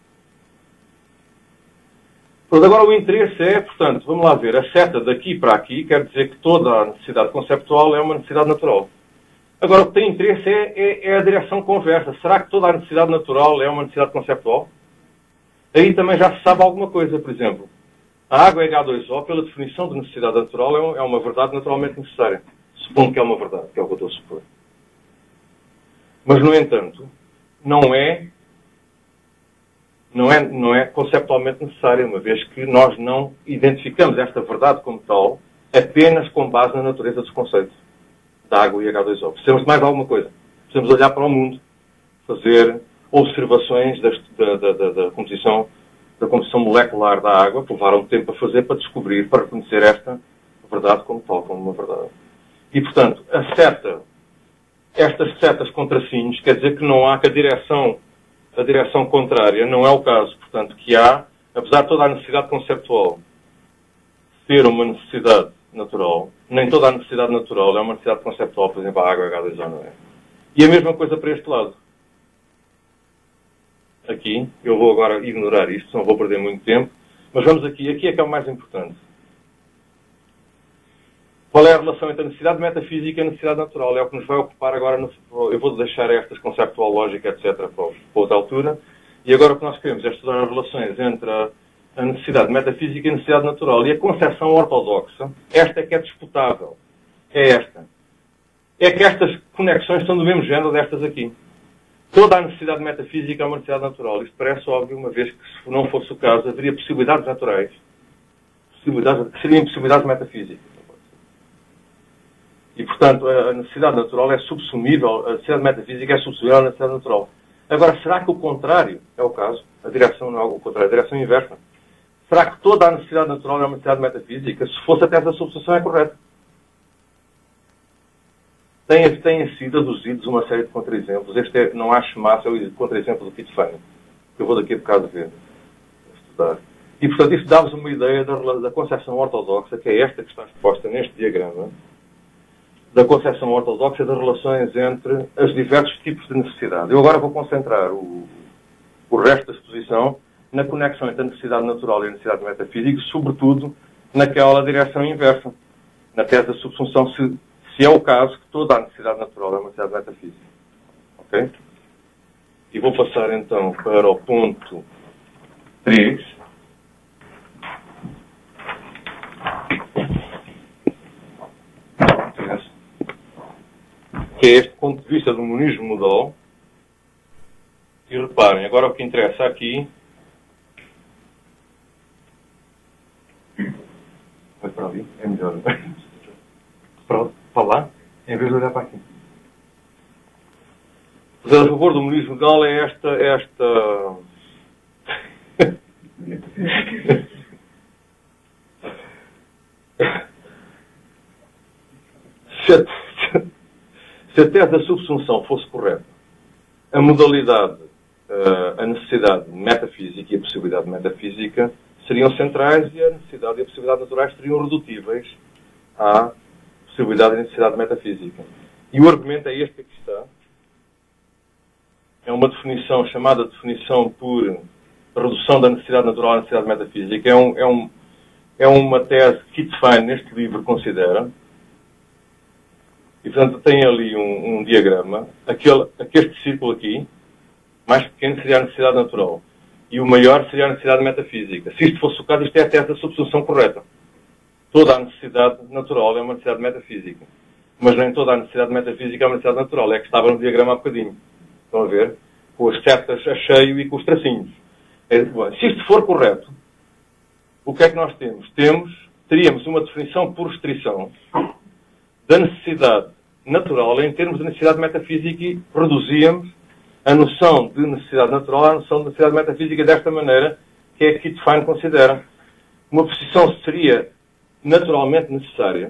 Pois agora o interesse é, portanto, vamos lá ver, a seta daqui para aqui quer dizer que toda a necessidade conceptual é uma necessidade natural. Agora, o que tem interesse é a direção conversa. Será que toda a necessidade natural é uma necessidade conceptual? Aí também já se sabe alguma coisa, por exemplo. A água é H2O, pela definição de necessidade natural, é uma verdade naturalmente necessária. Supondo que é uma verdade, que é o que eu estou a supor. Mas, no entanto, não é conceptualmente necessária, uma vez que nós não identificamos esta verdade como tal apenas com base na natureza dos conceitos da água e H2O. Precisamos de mais alguma coisa. Precisamos olhar para o mundo, fazer observações da composição molecular da água, que levaram tempo a fazer para descobrir, para reconhecer esta verdade como tal, como uma verdade. E, portanto, estas setas com tracinhos quer dizer que não há que a direção contrária, não é o caso. Portanto, que há, apesar de toda a necessidade conceptual ser uma necessidade natural, nem toda a necessidade natural é uma necessidade conceptual, por exemplo, a água H2O não é. E a mesma coisa para este lado. Aqui, eu vou agora ignorar isto, não vou perder muito tempo, mas vamos aqui é que é o mais importante. Qual é a relação entre a necessidade metafísica e a necessidade natural? É o que nos vai ocupar agora. Eu vou deixar estas conceptual lógica, etc., para outra altura. E agora o que nós queremos é estudar as relações entre a necessidade metafísica e a necessidade natural. E a concepção ortodoxa, esta é que é disputável. É esta. É que estas conexões são do mesmo género destas aqui. Toda a necessidade metafísica é uma necessidade natural. Isto parece óbvio, uma vez que, se não fosse o caso, haveria possibilidades naturais, que seriam possibilidades metafísicas. E, portanto, a necessidade natural é subsumível, a necessidade metafísica é subsumível à necessidade natural. Agora, será que o contrário é o caso? A direção não é o contrário, a direção inversa. Será que toda a necessidade natural é uma necessidade metafísica? Se fosse até essa substituição é correta. Têm sido aduzidos uma série de contra-exemplos. Este não acho massa, é o contra-exemplo do Pitfine, que eu vou daqui a bocado ver, estudar. E, portanto, isso dá-vos uma ideia da concepção ortodoxa, que é esta que está exposta neste diagrama, da concepção ortodoxa das relações entre os diversos tipos de necessidade. Eu agora vou concentrar o resto da exposição na conexão entre a necessidade natural e a necessidade metafísica, sobretudo naquela direção inversa, na tese da subsunção, se é o caso que toda a necessidade natural é uma necessidade metafísica. Ok? E vou passar então para o ponto 3. Que é este ponto de vista do monismo modal. E reparem, agora o que interessa aqui... Vai para ali, é melhor. Para lá, em vez de olhar para aqui. Fazer a favor do monismo modal é esta... Se a tese da subsunção fosse correta, a modalidade, a necessidade metafísica e a possibilidade metafísica seriam centrais e a necessidade e a possibilidade naturais seriam redutíveis à possibilidade e necessidade metafísica. E o argumento é este que aqui está. É uma definição chamada definição por redução da necessidade natural à necessidade metafísica. É uma tese que Pitfine, neste livro, considera. E, portanto, tem ali um diagrama. Este círculo aqui, mais pequeno, seria a necessidade natural. E o maior seria a necessidade metafísica. Se isto fosse o caso, isto é a tese da substituição correta. Toda a necessidade natural é uma necessidade metafísica. Mas nem toda a necessidade metafísica é uma necessidade natural. É que estava no diagrama há bocadinho. Estão a ver? Com as setas a cheio e com os tracinhos. Se isto for correto, o que é que nós temos? Teríamos uma definição por restrição da necessidade natural em termos de necessidade metafísica e reduzíamos a noção de necessidade natural à noção de necessidade metafísica desta maneira, que é que Pitfine considera. Uma posição seria naturalmente necessária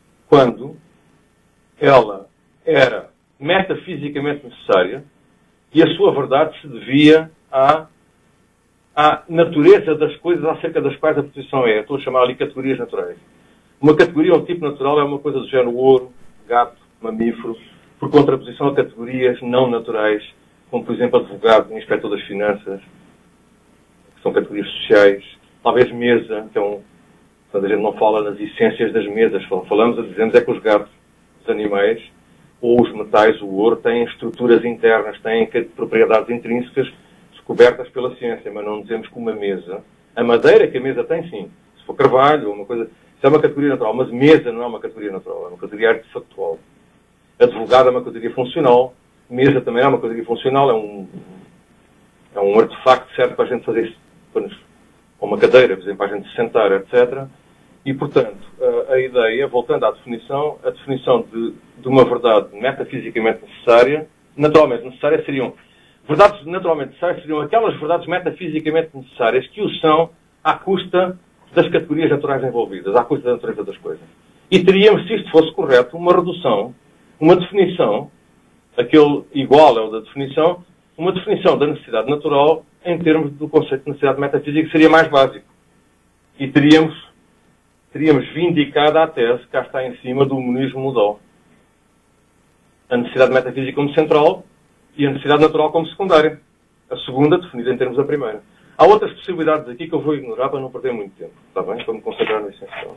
quando ela era metafisicamente necessária E a sua verdade se devia à natureza das coisas acerca das quais a proposição é. Eu estou a chamar ali categorias naturais. Uma categoria, um tipo natural, é uma coisa do género ouro, gato, mamífero, por contraposição a categorias não naturais, como, por exemplo, advogado, inspetor das finanças, que são categorias sociais, talvez mesa, que é quando a gente não fala nas essências das mesas, dizemos é que os gatos, os animais, ou os metais, o ouro, têm estruturas internas, têm propriedades intrínsecas descobertas pela ciência, mas não dizemos que uma mesa, a madeira que a mesa tem, sim, se for carvalho ou uma coisa, isso é uma categoria natural, mas mesa não é uma categoria natural, é uma categoria artefactual. Advogado é uma categoria funcional, mesa também é uma categoria funcional, é um artefacto que serve para a gente fazer isso, ou uma cadeira, por exemplo, para a gente se sentar, etc. E, portanto, a ideia, voltando à definição, a definição de uma verdade metafisicamente necessária, naturalmente necessária, verdades naturalmente necessárias seriam aquelas verdades metafisicamente necessárias que o são à custa das categorias naturais envolvidas, à custa da natureza das coisas. E teríamos, se isto fosse correto, uma redução, uma definição, aquele igual é o da definição, uma definição da necessidade natural em termos do conceito de necessidade metafísica seria mais básico. E teríamos vindicado a tese que cá está em cima do monismo modal. A necessidade metafísica como central e a necessidade natural como secundária. A segunda definida em termos da primeira. Há outras possibilidades aqui que eu vou ignorar para não perder muito tempo. Está bem? Para me concentrar no essencial.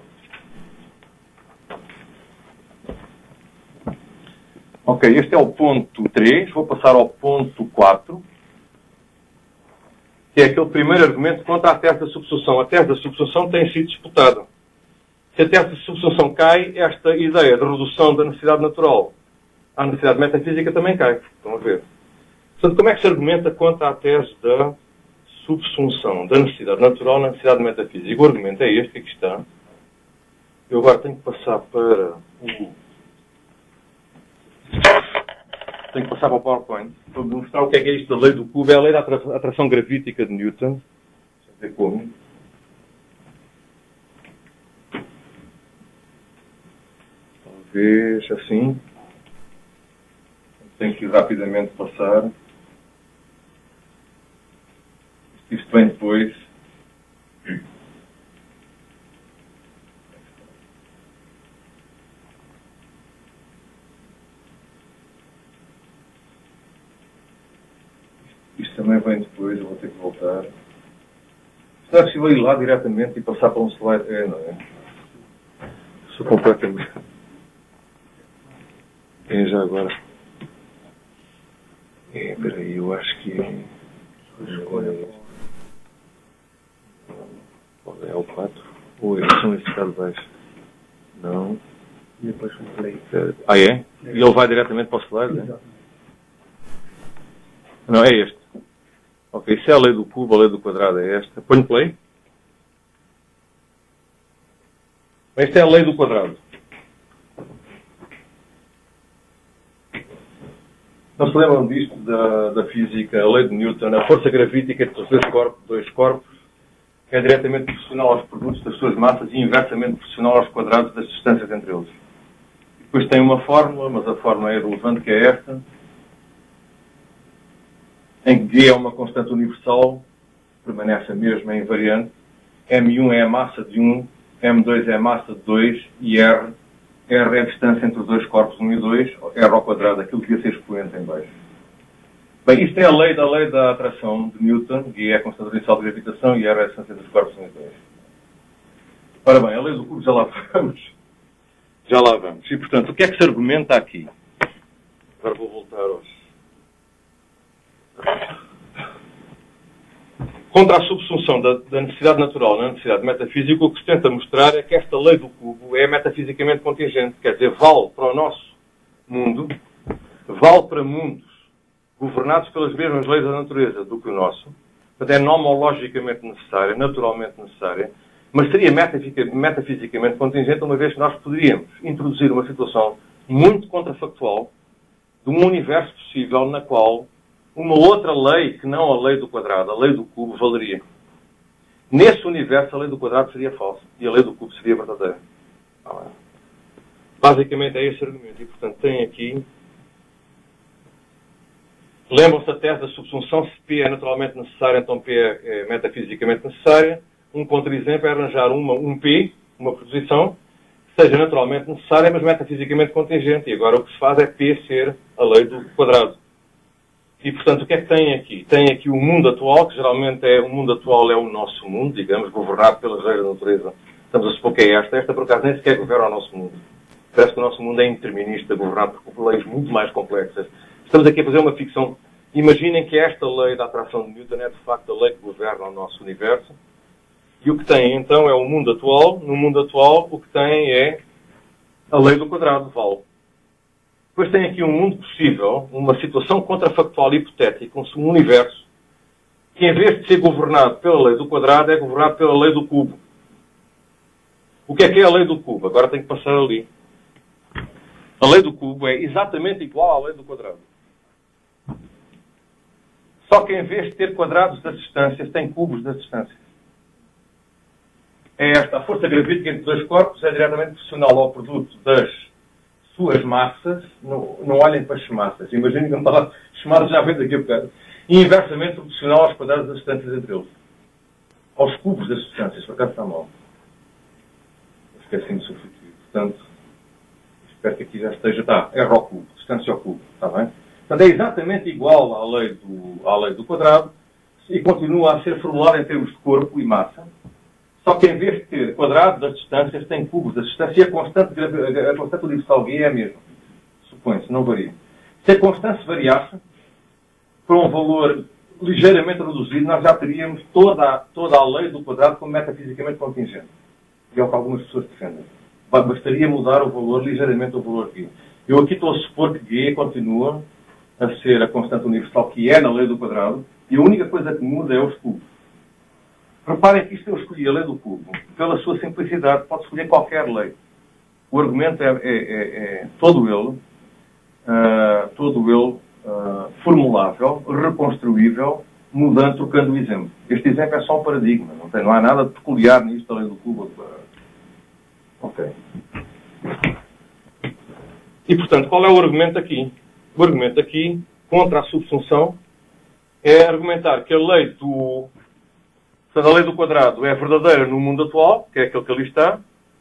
Ok, este é o ponto 3. Vou passar ao ponto 4. Que é aquele primeiro argumento contra a tese da substituição. A tese da substituição tem sido disputada. Se a tese da substituição cai, esta ideia de redução da necessidade natural à necessidade metafísica também cai. Estão a ver? Portanto, como é que se argumenta contra a tese da subsunção da necessidade natural na necessidade metafísica? O argumento é este que aqui está. Eu agora tenho que passar para o PowerPoint para mostrar o que é isto da lei do cubo. É a lei da atração gravítica de Newton. Deixa eu ver como. Talvez assim. Tenho que ir rapidamente passar. Isto vem depois. Isto também vem depois, eu vou ter que voltar. Se não é possível ir lá diretamente e passar para um slide. Não é? Sou completamente. Já agora. Espera aí, eu acho que é o 4. Ou são esses cá de baixo? Não. E depois um play. Ah, é? E ele vai diretamente para o slide? É? Não, é este. Ok, se é a lei do cubo, a lei do quadrado é esta. Põe play. Esta é a lei do quadrado. Não se lembram disto da física, a lei de Newton, a força gravítica entre os dois corpos, que é diretamente proporcional aos produtos das suas massas e inversamente proporcional aos quadrados das distâncias entre eles. Depois tem uma fórmula, mas a fórmula é irrelevante, que é esta, em que G é uma constante universal, permanece a mesma, é invariante, M1 é a massa de 1, M2 é a massa de 2 e R é a distância entre os dois corpos 1 e 2, R ao quadrado, aquilo que devia ser expoente em baixo. Bem, isto é a lei da atração de Newton, G é a constante universal de gravitação e R é a distância entre os corpos 1 e 2. Ora bem, a lei do cubo já lá vamos. Já lá vamos. E, portanto, o que é que se argumenta aqui? Agora vou voltar aos... Contra a subsunção da necessidade natural na necessidade metafísica, o que se tenta mostrar é que esta lei do cubo é metafisicamente contingente. Quer dizer, vale para o nosso mundo, vale para mundos governados pelas mesmas leis da natureza do que o nosso. Portanto, é nomologicamente necessária, naturalmente necessária, mas seria metafisicamente contingente, uma vez que nós poderíamos introduzir uma situação muito contrafactual de um universo possível na qual uma outra lei que não a lei do quadrado, a lei do cubo, valeria. Nesse universo, a lei do quadrado seria falsa e a lei do cubo seria verdadeira. Basicamente é esse argumento. E, portanto, tem aqui Lembram-se da tese da subsunção, se P é naturalmente necessário, então P é metafisicamente necessária. Um contra-exemplo é arranjar um P, uma proposição, que seja naturalmente necessária, mas metafisicamente contingente. E agora o que se faz é P ser a lei do quadrado. E, portanto, o que é que tem aqui? Tem aqui o mundo atual, que geralmente o mundo atual é o nosso mundo, digamos, governado pelas leis da natureza. Estamos a supor que é esta. Esta, por acaso, nem sequer governa o nosso mundo. Parece que o nosso mundo é indeterminista, governado por leis muito mais complexas. Estamos aqui a fazer uma ficção. Imaginem que esta lei da atração de Newton é, de facto, a lei que governa o nosso universo. E o que tem, então, é o mundo atual. No mundo atual, o que tem é a lei do quadrado, vale. Depois tem aqui um mundo possível, uma situação contrafactual e hipotética, um universo, que em vez de ser governado pela lei do quadrado, é governado pela lei do cubo. O que é a lei do cubo? Agora tenho que passar ali. A lei do cubo é exatamente igual à lei do quadrado. Só que em vez de ter quadrados das distâncias, tem cubos das distâncias. É esta. A força gravítica entre dois corpos é diretamente proporcional ao produto das suas massas. Não olhem para as massas. Imaginem que as massas já vem daqui a bocado. E inversamente proporcional aos quadrados das distâncias entre eles. Aos cubos das distâncias. Por acaso está mal. Esqueci-me de substituir. Portanto, espero que aqui já esteja. Está. R ao cubo. Distância ao cubo. Está bem? Portanto, é exatamente igual à lei do quadrado e continua a ser formulada em termos de corpo e massa. Só que em vez de ter quadrado das distâncias, tem cubos das distâncias e a constante universal G é a mesma. Supõe-se, não varia. Se a constante variasse para um valor ligeiramente reduzido, nós já teríamos toda a lei do quadrado como metafisicamente contingente. E é o que algumas pessoas defendem. Bastaria mudar o valor ligeiramente o valor G. Eu aqui estou a supor que G continua a ser a constante universal que é na lei do quadrado e a única coisa que muda é os cubos. Reparem que isto eu escolhi a lei do cubo. Pela sua simplicidade, pode escolher qualquer lei. O argumento é todo ele formulável, reconstruível, mudando, trocando o exemplo. Este exemplo é só um paradigma. Não há nada de peculiar nisto da lei do cubo. Ok. E, portanto, qual é o argumento aqui? O argumento aqui, contra a subsunção, é argumentar que a lei do quadrado é verdadeira no mundo atual, que é aquele que ali está,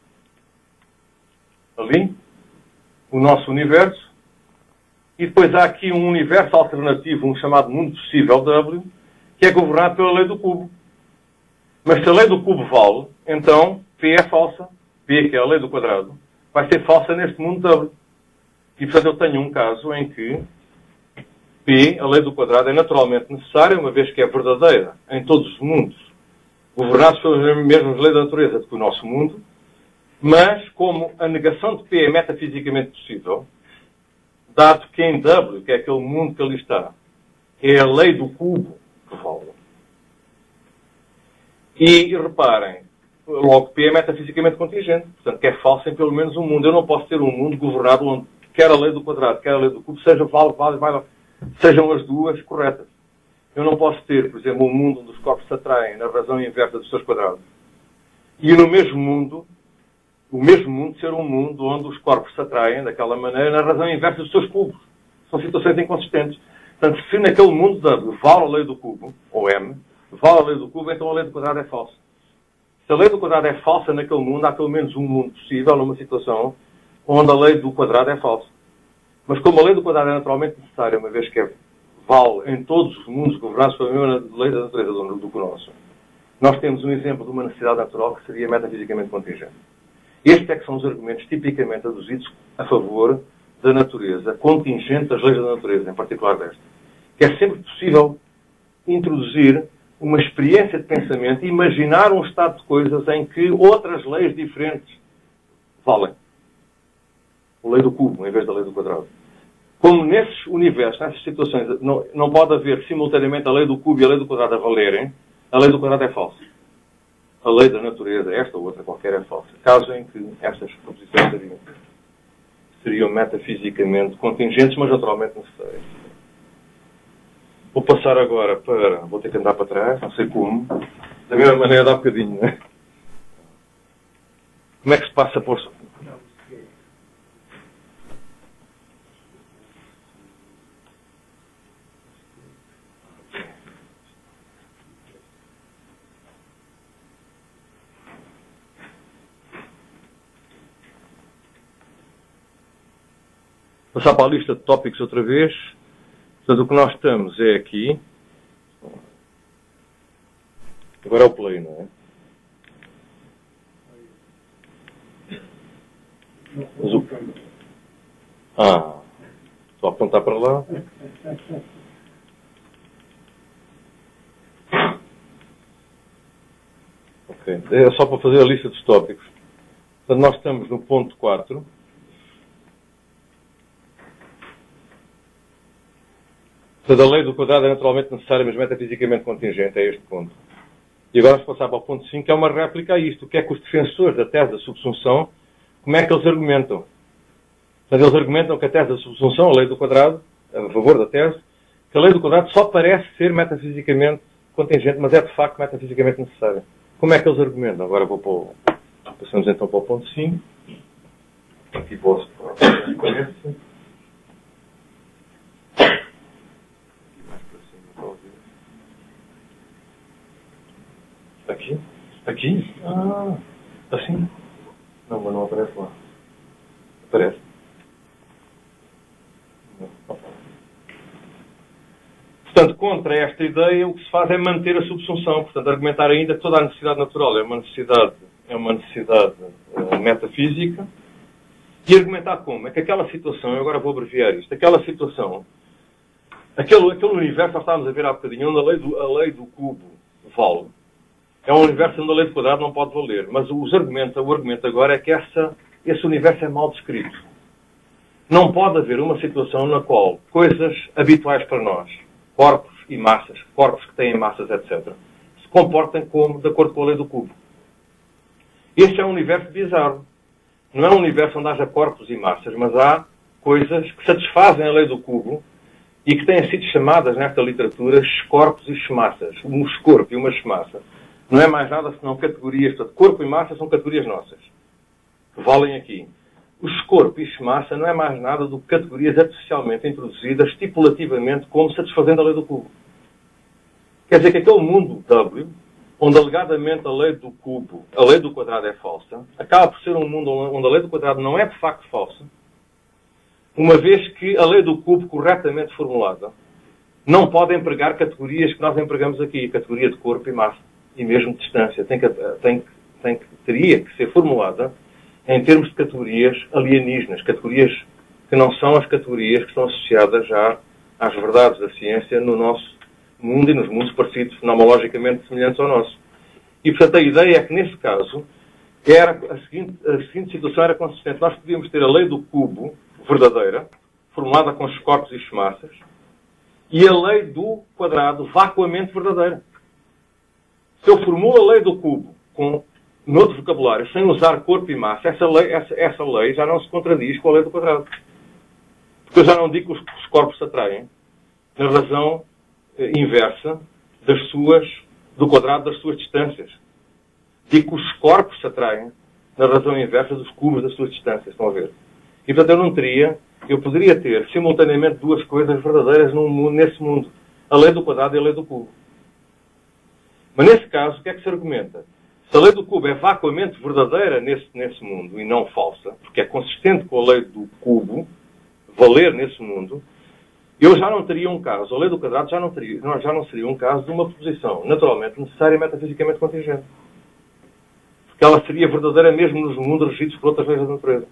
ali, o nosso universo, e depois há aqui um universo alternativo, um chamado mundo possível, W, que é governado pela lei do cubo. Mas se a lei do cubo vale, então P é falsa, P, que é a lei do quadrado, vai ser falsa neste mundo W. E, portanto, eu tenho um caso em que P, a lei do quadrado, é naturalmente necessária, uma vez que é verdadeira em todos os mundos, governados pelas mesmas leis da natureza do que o nosso mundo, mas como a negação de P é metafisicamente possível, dado que em W, que é aquele mundo que ali está, é a lei do cubo que vale. E reparem, logo P é metafisicamente contingente, portanto, que é falso em pelo menos um mundo. Eu não posso ter um mundo governado onde quer a lei do quadrado, quer a lei do cubo, sejam as duas corretas. Eu não posso ter, por exemplo, um mundo onde os corpos se atraem na razão inversa dos seus quadrados. E no mesmo mundo, o mesmo mundo ser um mundo onde os corpos se atraem daquela maneira na razão inversa dos seus cubos. São situações inconsistentes. Portanto, se naquele mundo W vale a lei do cubo, ou M, vale a lei do cubo, então a lei do quadrado é falsa. Se a lei do quadrado é falsa naquele mundo, há pelo menos um mundo possível, numa situação onde a lei do quadrado é falsa. Mas como a lei do quadrado é naturalmente necessária, uma vez que vale em todos os mundos governados pela mesma lei da natureza do que o nosso, nós temos um exemplo de uma necessidade natural que seria metafisicamente contingente. Estes é que são os argumentos tipicamente aduzidos a favor da natureza, contingente das leis da natureza, em particular desta. Que é sempre possível introduzir uma experiência de pensamento e imaginar um estado de coisas em que outras leis diferentes valem. A lei do cubo, em vez da lei do quadrado. Como nesses universos, nessas situações, não pode haver simultaneamente a lei do cubo e a lei do quadrado a valerem, a lei do quadrado é falsa. A lei da natureza, esta ou outra qualquer, é falsa. Caso em que estas proposições seriam metafisicamente contingentes, mas naturalmente necessárias. Vou passar agora para... Vou ter que andar para trás, não sei como. Da mesma maneira de há bocadinho, não é? Como é que se passa por... Passar para a lista de tópicos outra vez. Portanto, o que nós estamos é aqui. Agora é o play, não é? Só apontar para lá. Ok. É só para fazer a lista dos tópicos. Portanto, nós estamos no ponto 4. Portanto, a lei do quadrado é naturalmente necessária, mas metafisicamente contingente. É este ponto. E agora vamos passar para o ponto 5, que é uma réplica a isto. O que é que os defensores da tese da subsunção, como é que eles argumentam? Portanto, eles argumentam que a tese da subsunção, a lei do quadrado, a favor da tese, que a lei do quadrado só parece ser metafisicamente contingente, mas é de facto metafisicamente necessária. Como é que eles argumentam? Agora passamos então para o ponto 5. Aqui posso conhece. Aqui? Aqui? Assim? Não, mas não aparece lá. Aparece. Não. Portanto, contra esta ideia, o que se faz é manter a subsunção. Portanto, argumentar ainda que toda a necessidade natural é uma necessidade metafísica. E argumentar como? É que aquela situação, eu agora vou abreviar isto, aquela situação, aquele universo, nós estávamos a ver há bocadinho, onde a lei do cubo vale. É um universo onde a lei do quadrado não pode valer. Mas o argumento agora é que esse universo é mal descrito. Não pode haver uma situação na qual coisas habituais para nós, corpos e massas, corpos que têm massas, etc., se comportem de acordo com a lei do cubo. Este é um universo bizarro. Não é um universo onde haja corpos e massas, mas há coisas que satisfazem a lei do cubo e que têm sido chamadas nesta literatura corpos e chemassas. Um escorpo e uma chemassa. Não é mais nada senão categorias. Portanto, corpo e massa são categorias nossas. Que valem aqui. O escorpo e chemassa não é mais nada do que categorias artificialmente introduzidas estipulativamente como satisfazendo a lei do cubo. Quer dizer que aquele mundo W, onde alegadamente a lei do cubo, a lei do quadrado é falsa, acaba por ser um mundo onde a lei do quadrado não é de facto falsa, uma vez que a lei do cubo, corretamente formulada, não pode empregar categorias que nós empregamos aqui, categoria de corpo e massa, e mesmo de distância. Teria que ser formulada em termos de categorias alienígenas, categorias que não são as categorias que estão associadas já às verdades da ciência no nosso mundo e nos mundos parecidos, fenomenologicamente semelhantes ao nosso. E, portanto, a ideia é que, nesse caso, a seguinte situação era consistente. Nós podíamos ter a lei do cubo verdadeira, formulada com os corpos e chemassas, e a lei do quadrado vacuamente verdadeira. Se eu formulo a lei do cubo noutro vocabulário, sem usar corpo e massa, essa lei já não se contradiz com a lei do quadrado. Porque eu já não digo que os corpos se atraem na razão inversa do quadrado das suas distâncias. Digo que os corpos se atraem na razão inversa dos cubos das suas distâncias. Estão a ver? E, portanto, eu poderia ter simultaneamente duas coisas verdadeiras nesse mundo. A lei do quadrado e a lei do cubo. Mas, nesse caso, o que é que se argumenta? Se a lei do cubo é vacuamente verdadeira nesse mundo e não falsa, porque é consistente com a lei do cubo valer nesse mundo, eu já não teria um caso, a lei do quadrado já não seria um caso de uma proposição naturalmente necessária e metafisicamente contingente. Porque ela seria verdadeira mesmo nos mundos regidos por outras leis da natureza.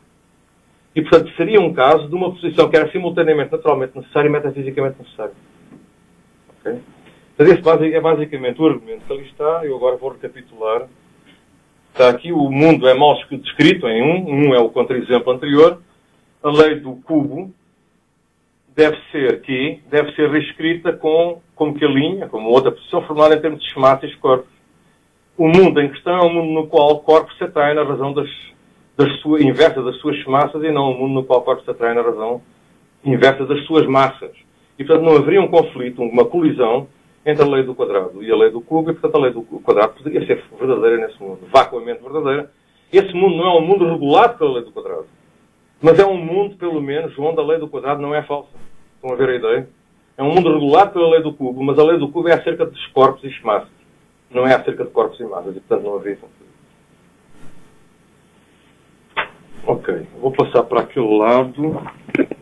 E, portanto, seria um caso de uma posição que era simultaneamente naturalmente necessária e metafisicamente necessária. Ok? Então, esse é basicamente o argumento que ali está. Eu agora vou recapitular. Está aqui, o mundo é mal descrito em um é o contra-exemplo anterior. A lei do cubo deve ser reescrita como que a linha, como outra posição formulada em termos de chematas e corpos. O mundo em questão é um mundo no qual o corpo se atrai na razão inversa das suas chemassas e não um mundo no qual o corpo se atrai na razão inversa das suas massas. E, portanto, não haveria um conflito, uma colisão entre a lei do quadrado e a lei do cubo, e, portanto, a lei do quadrado poderia ser verdadeira nesse mundo, vacuamente verdadeira. Esse mundo não é um mundo regulado pela lei do quadrado, mas é um mundo, pelo menos, onde a lei do quadrado não é falsa. Estão a ver a ideia? É um mundo regulado pela lei do cubo, mas a lei do cubo é acerca dos corpos e massas. Não é acerca de corpos e massas, e, portanto, não havia conflito. Ok, vou passar para aquele lado.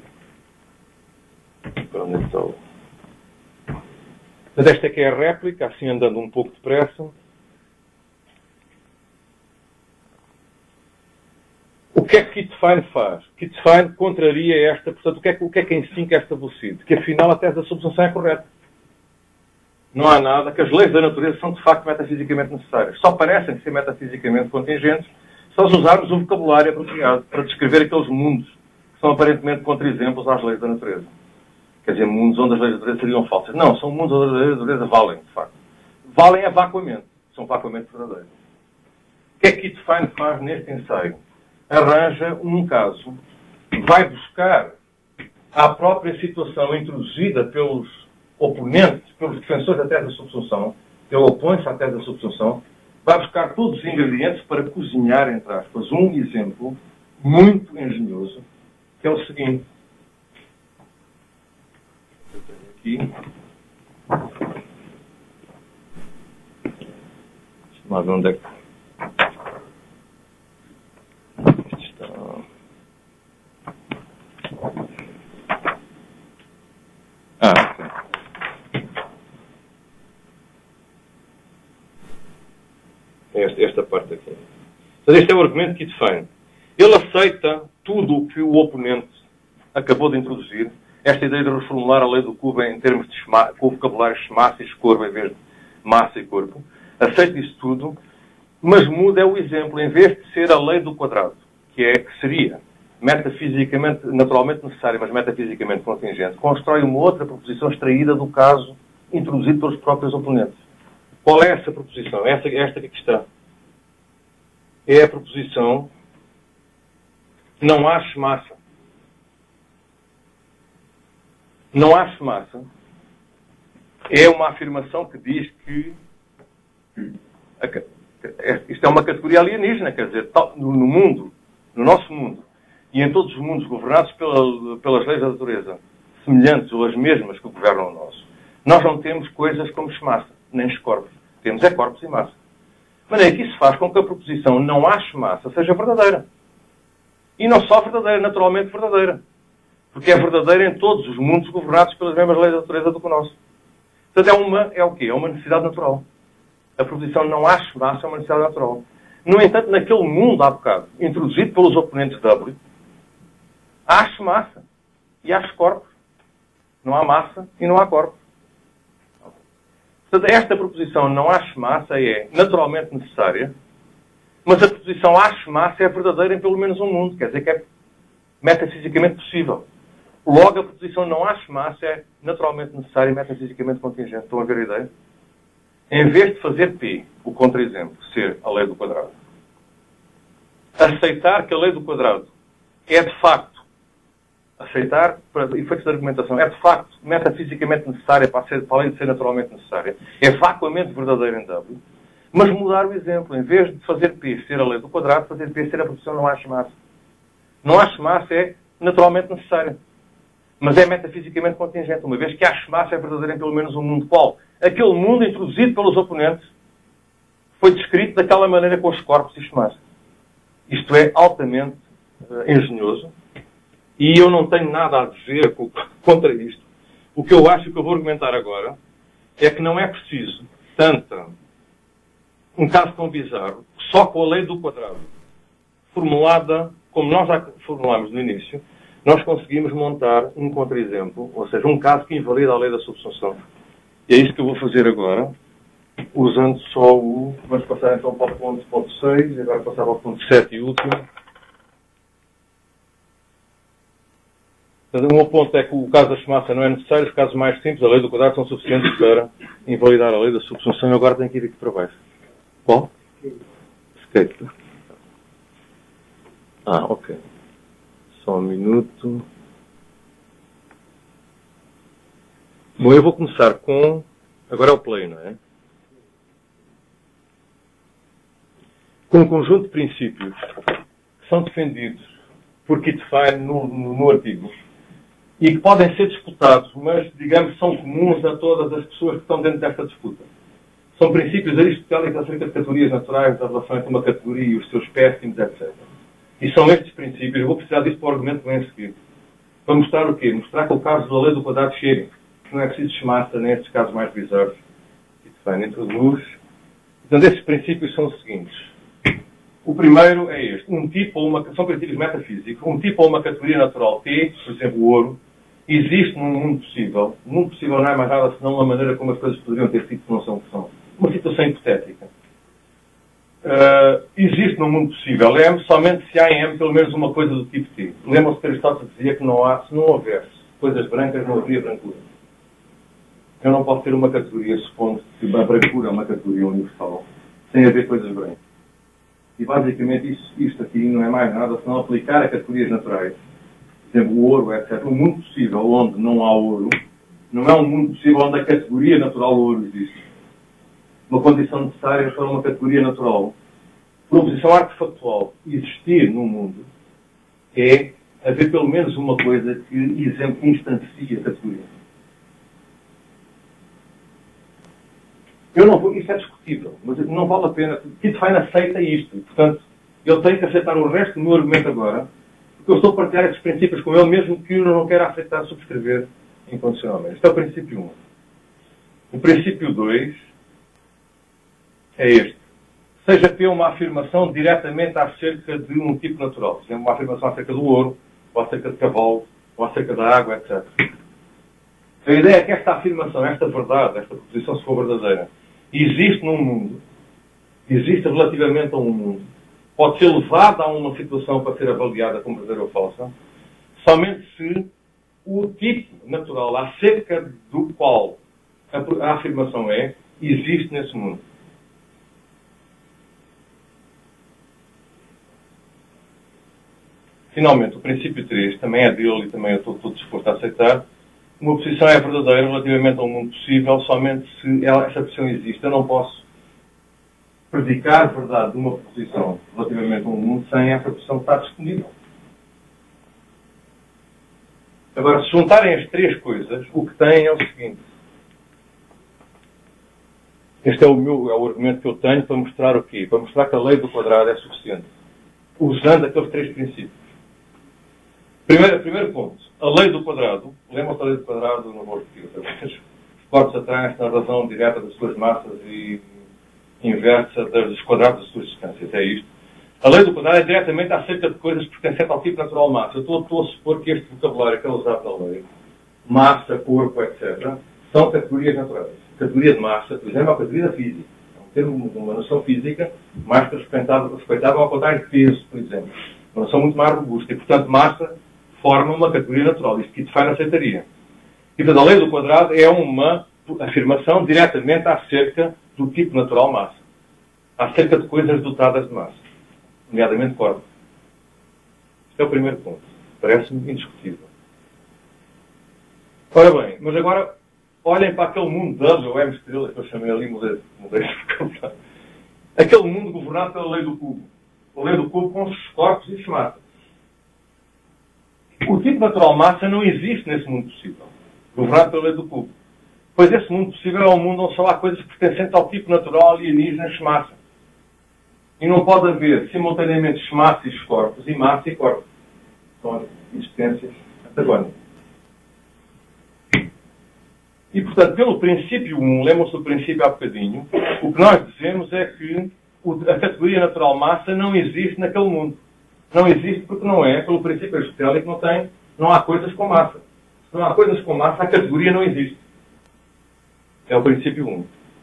Onde é que estou? Mas esta é que é a réplica, assim andando um pouco depressa. O que é que Kitfine faz? Kitfine contraria esta, portanto, o que é que ensinca esta velocidade? Que afinal a tese da subsunção é correta. Não há nada, que as leis da natureza são de facto metafisicamente necessárias. Só parecem ser metafisicamente contingentes se nós usarmos o vocabulário apropriado para descrever aqueles mundos que são aparentemente contra-exemplos às leis da natureza. Quer dizer, mundos onde as leis da natureza seriam falsas. Não, são mundos onde as leis da natureza valem, de facto. Valem é vacuamente. São vacuamente verdadeiros. O que é que Kitfine faz neste ensaio? Arranja um caso, vai buscar a própria situação introduzida pelos oponentes, pelos defensores da tese da subsunção, ele opõe-se à tese da subsunção, vai buscar todos os ingredientes para cozinhar, entre aspas, um exemplo muito engenhoso, que é o seguinte. Eu tenho aqui. Deixa-me lá ver onde é que... Esta parte aqui. Então, este é o argumento de Kitfine. Ele aceita tudo o que o oponente acabou de introduzir, esta ideia de reformular a lei do cubo em termos de com o vocabulário massa e corpo em vez de massa e corpo. Aceita isso tudo, mas muda o exemplo. Em vez de ser a lei do quadrado, que seria metafisicamente, naturalmente necessária, mas metafisicamente contingente, constrói uma outra proposição extraída do caso introduzido pelos próprios oponentes. Qual é essa proposição? Esta que aqui está. É a proposição não ache massa. Não ache massa é uma afirmação que diz que isto é uma categoria alienígena, quer dizer, no mundo, no nosso mundo, e em todos os mundos governados pelas leis da natureza, semelhantes ou as mesmas que governam o nosso, nós não temos coisas como massa, nem corpos. Temos corpos e massa. De maneira que isso faz com que a proposição não ache massa seja verdadeira. E não só verdadeira, naturalmente verdadeira. Porque é verdadeira em todos os mundos governados pelas mesmas leis da natureza do que o nosso. Portanto, é o quê? É uma necessidade natural. A proposição não ache massa é uma necessidade natural. No entanto, naquele mundo, há bocado, introduzido pelos oponentes W, ache massa e ache corpos. Não há massa e não há corpos. Portanto, esta proposição não ache massa é naturalmente necessária, mas a proposição ache massa é verdadeira em pelo menos um mundo. Quer dizer que é metafisicamente possível. Logo, a proposição não ache massa é naturalmente necessária e metafisicamente contingente. Estão a ver a ideia? Em vez de fazer P, o contra-exemplo, ser a lei do quadrado, aceitar que a lei do quadrado é de facto, aceitar, para efeitos de argumentação, é de facto metafisicamente necessária, para além de ser naturalmente necessária, é vacuamente verdadeira em W, mas mudar o exemplo. Em vez de fazer P ser a lei do quadrado, fazer P ser a proposição não ache massa. Não ache massa é naturalmente necessária, mas é metafisicamente contingente, uma vez que ache massa é verdadeira em pelo menos um mundo. Qual? Aquele mundo introduzido pelos oponentes foi descrito daquela maneira com os corpos e massa. Isto é altamente engenhoso. E eu não tenho nada a dizer contra isto. O que eu acho que eu vou argumentar agora é que não é preciso um caso tão bizarro, só com a lei do quadrado, formulada como nós a formulámos no início, nós conseguimos montar um contra-exemplo, ou seja, um caso que invalida a lei da subsunção. E é isso que eu vou fazer agora, usando só o... Vamos passar então para o ponto 6, e agora passar para o ponto 7 e último. O meu ponto é que o caso da chumassa não é necessário, os casos mais simples, a lei do quadrado, são suficientes para invalidar a lei da subsunção. Eu agora tenho que ir aqui para baixo. Qual? Escape. Ok. Só um minuto. Bom, eu vou começar com... Agora é o play, não é? Com um conjunto de princípios que são defendidos por Kitfine no artigo, e que podem ser disputados, mas, digamos, são comuns a todas as pessoas que estão dentro desta disputa. São princípios aristotélicos acerca de categorias naturais, da relação entre uma categoria e os seus espécimes, etc. E são estes princípios, eu vou precisar disso para o argumento que vem a seguir, Para mostrar o quê? Mostrar que o caso da lei do quadrado chega. Não é preciso massa nestes casos mais bizarros que Tito introduz. Portanto, esses princípios são os seguintes. O primeiro é este. São princípios metafísicos. Um tipo ou uma categoria natural T, por exemplo, o ouro, existe num mundo possível. O mundo possível não é mais nada senão a maneira como as coisas poderiam ter sido se não são o que são. Uma situação hipotética. Existe num mundo possível M somente se há em M pelo menos uma coisa do tipo T. Lembram-se que Aristóteles dizia que se não houvesse coisas brancas, não haveria brancura. Eu não posso ter uma categoria, supondo que a brancura é uma categoria universal, sem haver coisas brancas. E basicamente isto aqui não é mais nada senão aplicar a categorias naturais. Por exemplo, o ouro, etc. Um mundo possível onde não há ouro, não é um mundo possível onde a categoria natural do ouro existe. Uma condição necessária para uma categoria natural, por oposição artefactual, existir no mundo, é haver pelo menos uma coisa que instancie a categoria. Isso é discutível, mas não vale a pena. Tito aceita isto. Portanto, eu tenho que aceitar o resto do meu argumento agora, porque eu estou a partilhar estes princípios com ele, mesmo que eu não queira aceitar subscrever incondicionalmente. Este é o princípio 1. O princípio 2 é este. Seja P uma afirmação diretamente acerca de um tipo natural. Por exemplo, uma afirmação acerca do ouro, ou acerca de cavalo, ou acerca da água, etc. A ideia é que esta afirmação, esta verdade, esta proposição, se for verdadeira, existe num mundo, existe relativamente a um mundo, pode ser levada a uma situação para ser avaliada como verdadeira ou falsa, somente se o tipo natural acerca do qual a afirmação existe nesse mundo. Finalmente, o princípio 3 também é dele e também eu estou disposto a aceitar. Uma posição é verdadeira relativamente a um mundo possível somente se essa posição existe. Eu não posso predicar a verdade de uma posição relativamente a um mundo sem essa posição estar disponível. Agora, se juntarem as três coisas, o que têm é o seguinte. Este é o argumento que eu tenho para mostrar o quê? Para mostrar que a lei do quadrado é suficiente. Usando aqueles três princípios. Primeiro ponto. A lei do quadrado. Lembram-se da lei do quadrado? Não vou repetir outra vez. Os corpos atraem-se na razão direta das suas massas e inversa dos quadrados das suas distâncias. É isto. A lei do quadrado é diretamente acerca de coisas pertencentes ao tipo natural massa. Eu estou a supor que este vocabulário que é usado na lei, massa, corpo, etc., são categorias naturais. A categoria de massa, por exemplo, é uma categoria da física. É um termo, uma noção física mais respeitável ao contrário de peso, por exemplo. Uma noção muito mais robusta. E, portanto, massa forma uma categoria natural. Isto que Tito aceitaria. E, portanto, a lei do quadrado é uma afirmação diretamente acerca do tipo natural massa. Acerca de coisas dotadas de massa. Nomeadamente corpos. Este é o primeiro ponto. Parece-me indiscutível. Ora bem, mas agora olhem para aquele mundo W ou M estrela que eu chamei ali, mudei de vocabulário. Aquele mundo governado pela lei do cubo. A lei do cubo com os corpos e as massas. O tipo natural massa não existe nesse mundo possível. Governado pela lei do cubo. Pois esse mundo possível é um mundo onde só há coisas pertencentes ao tipo natural alienígena massa. E não pode haver simultaneamente massa e corpos e massa e corpos. São existências antagónicas. E, portanto, pelo princípio 1, lembram-se do princípio há bocadinho, o que nós dizemos é que a categoria natural massa não existe naquele mundo. Não existe porque não é, pelo princípio aristotélico, não há coisas com massa. Se não há coisas com massa, a categoria não existe. É o princípio 1.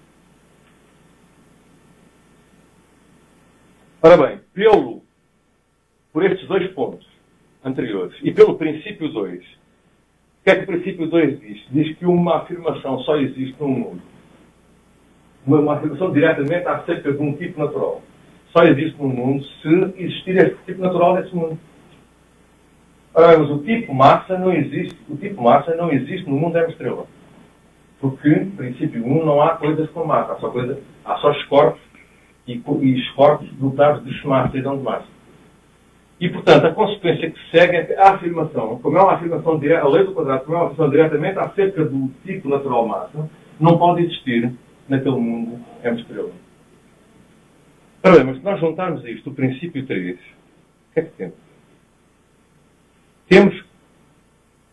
Ora bem, por estes dois pontos anteriores e pelo princípio 2, o que é que o princípio 2 diz? Diz que uma afirmação só existe num mundo. Uma afirmação diretamente acerca de um tipo natural. Só existe no mundo se existir este tipo natural desse mundo. Ora, mas o tipo massa não existe. O tipo massa não existe no mundo M estrela. Porque, princípio 1, não há coisas com massa. Há só corpos e corpos dotados de massa e não de massa. E, portanto, a consequência que se segue é que a afirmação, como é uma afirmação direta, a lei do quadrado, como é uma afirmação diretamente acerca do tipo natural massa, não pode existir naquele mundo M estrela. Ora bem, mas se nós juntarmos a isto, o princípio 3, o que é que temos? Temos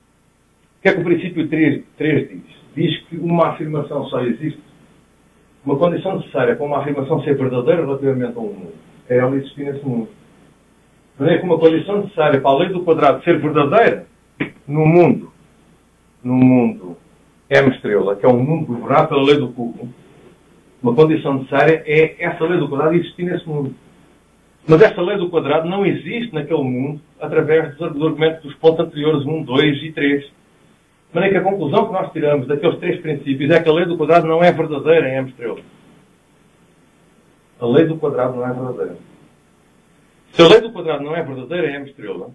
que é que o princípio 3 diz? Diz que uma afirmação só existe, uma condição necessária para uma afirmação ser verdadeira relativamente a um mundo, é ela existir nesse mundo. Não é que uma condição necessária para a lei do quadrado ser verdadeira no mundo M-estrela, que é um mundo governado pela lei do cubo, uma condição necessária é essa lei do quadrado existir nesse mundo. Mas esta lei do quadrado não existe naquele mundo através dos argumentos dos pontos anteriores 1, 2 e 3. De maneira que a conclusão que nós tiramos daqueles 3 princípios é que a lei do quadrado não é verdadeira em M-estrela. A lei do quadrado não é verdadeira. Se a lei do quadrado não é verdadeira em M-estrela,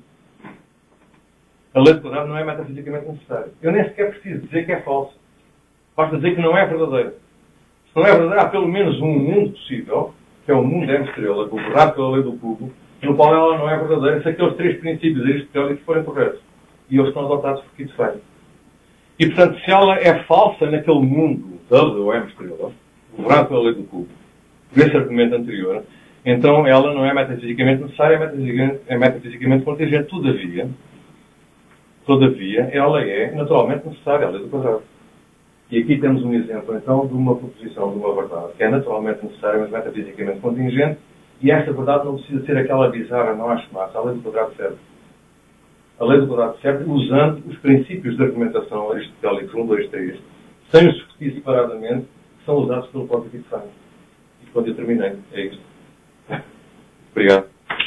a lei do quadrado não é metafisicamente necessária. Eu nem sequer preciso dizer que é falsa. Basta dizer que não é verdadeira. Se não é verdadeira, há pelo menos um mundo possível, que é o mundo M-estrela, governado pela lei do cubo, no qual ela não é verdadeira, se aqueles 3 princípios aristotélicos forem corretos. E eles são adotados por Kitz-Fein. E, portanto, se ela é falsa naquele mundo da M-estrela, governado pela lei do cubo, por esse argumento anterior, então ela não é metafisicamente necessária, é metafisicamente contingente. Todavia, ela é naturalmente necessária, a lei do quadrado. E aqui temos um exemplo, então, de uma proposição, de uma verdade, que é naturalmente necessária, mas metafisicamente contingente, e esta verdade não precisa ser aquela bizarra, não acho massa. A lei do quadrado serve. A lei do quadrado serve usando os princípios de argumentação aristotélicos 1, 2, 3, sem os discutir separadamente, que são usados pelo próprio Kitz-Fein. E quando eu terminei, é isto. Obrigado.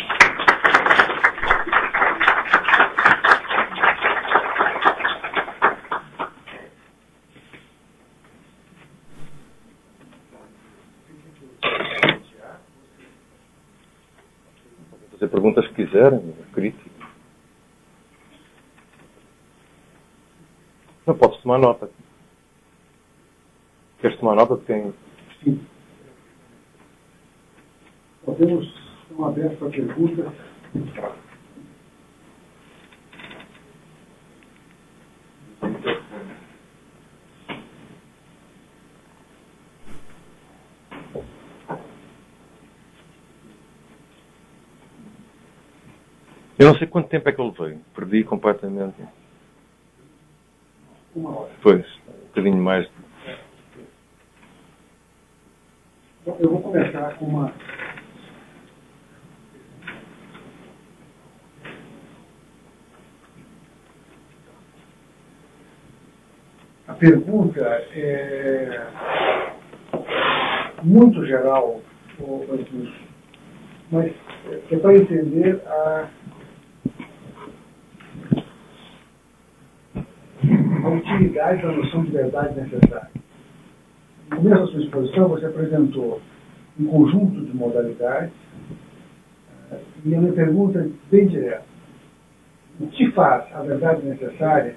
Fazer perguntas que quiserem, crítico. Não podes tomar nota. Queres tomar nota de quem? Sim. Podemos uma aberta para perguntas. Eu não sei quanto tempo é que ele veio. Perdi completamente. 1 hora. Pois, um bocadinho mais. Então, eu vou começar com uma... A pergunta é muito geral, mas é para entender a utilidade da noção de verdade necessária. No começo da sua exposição, você apresentou um conjunto de modalidades e a minha pergunta é bem direta. O que faz a verdade necessária,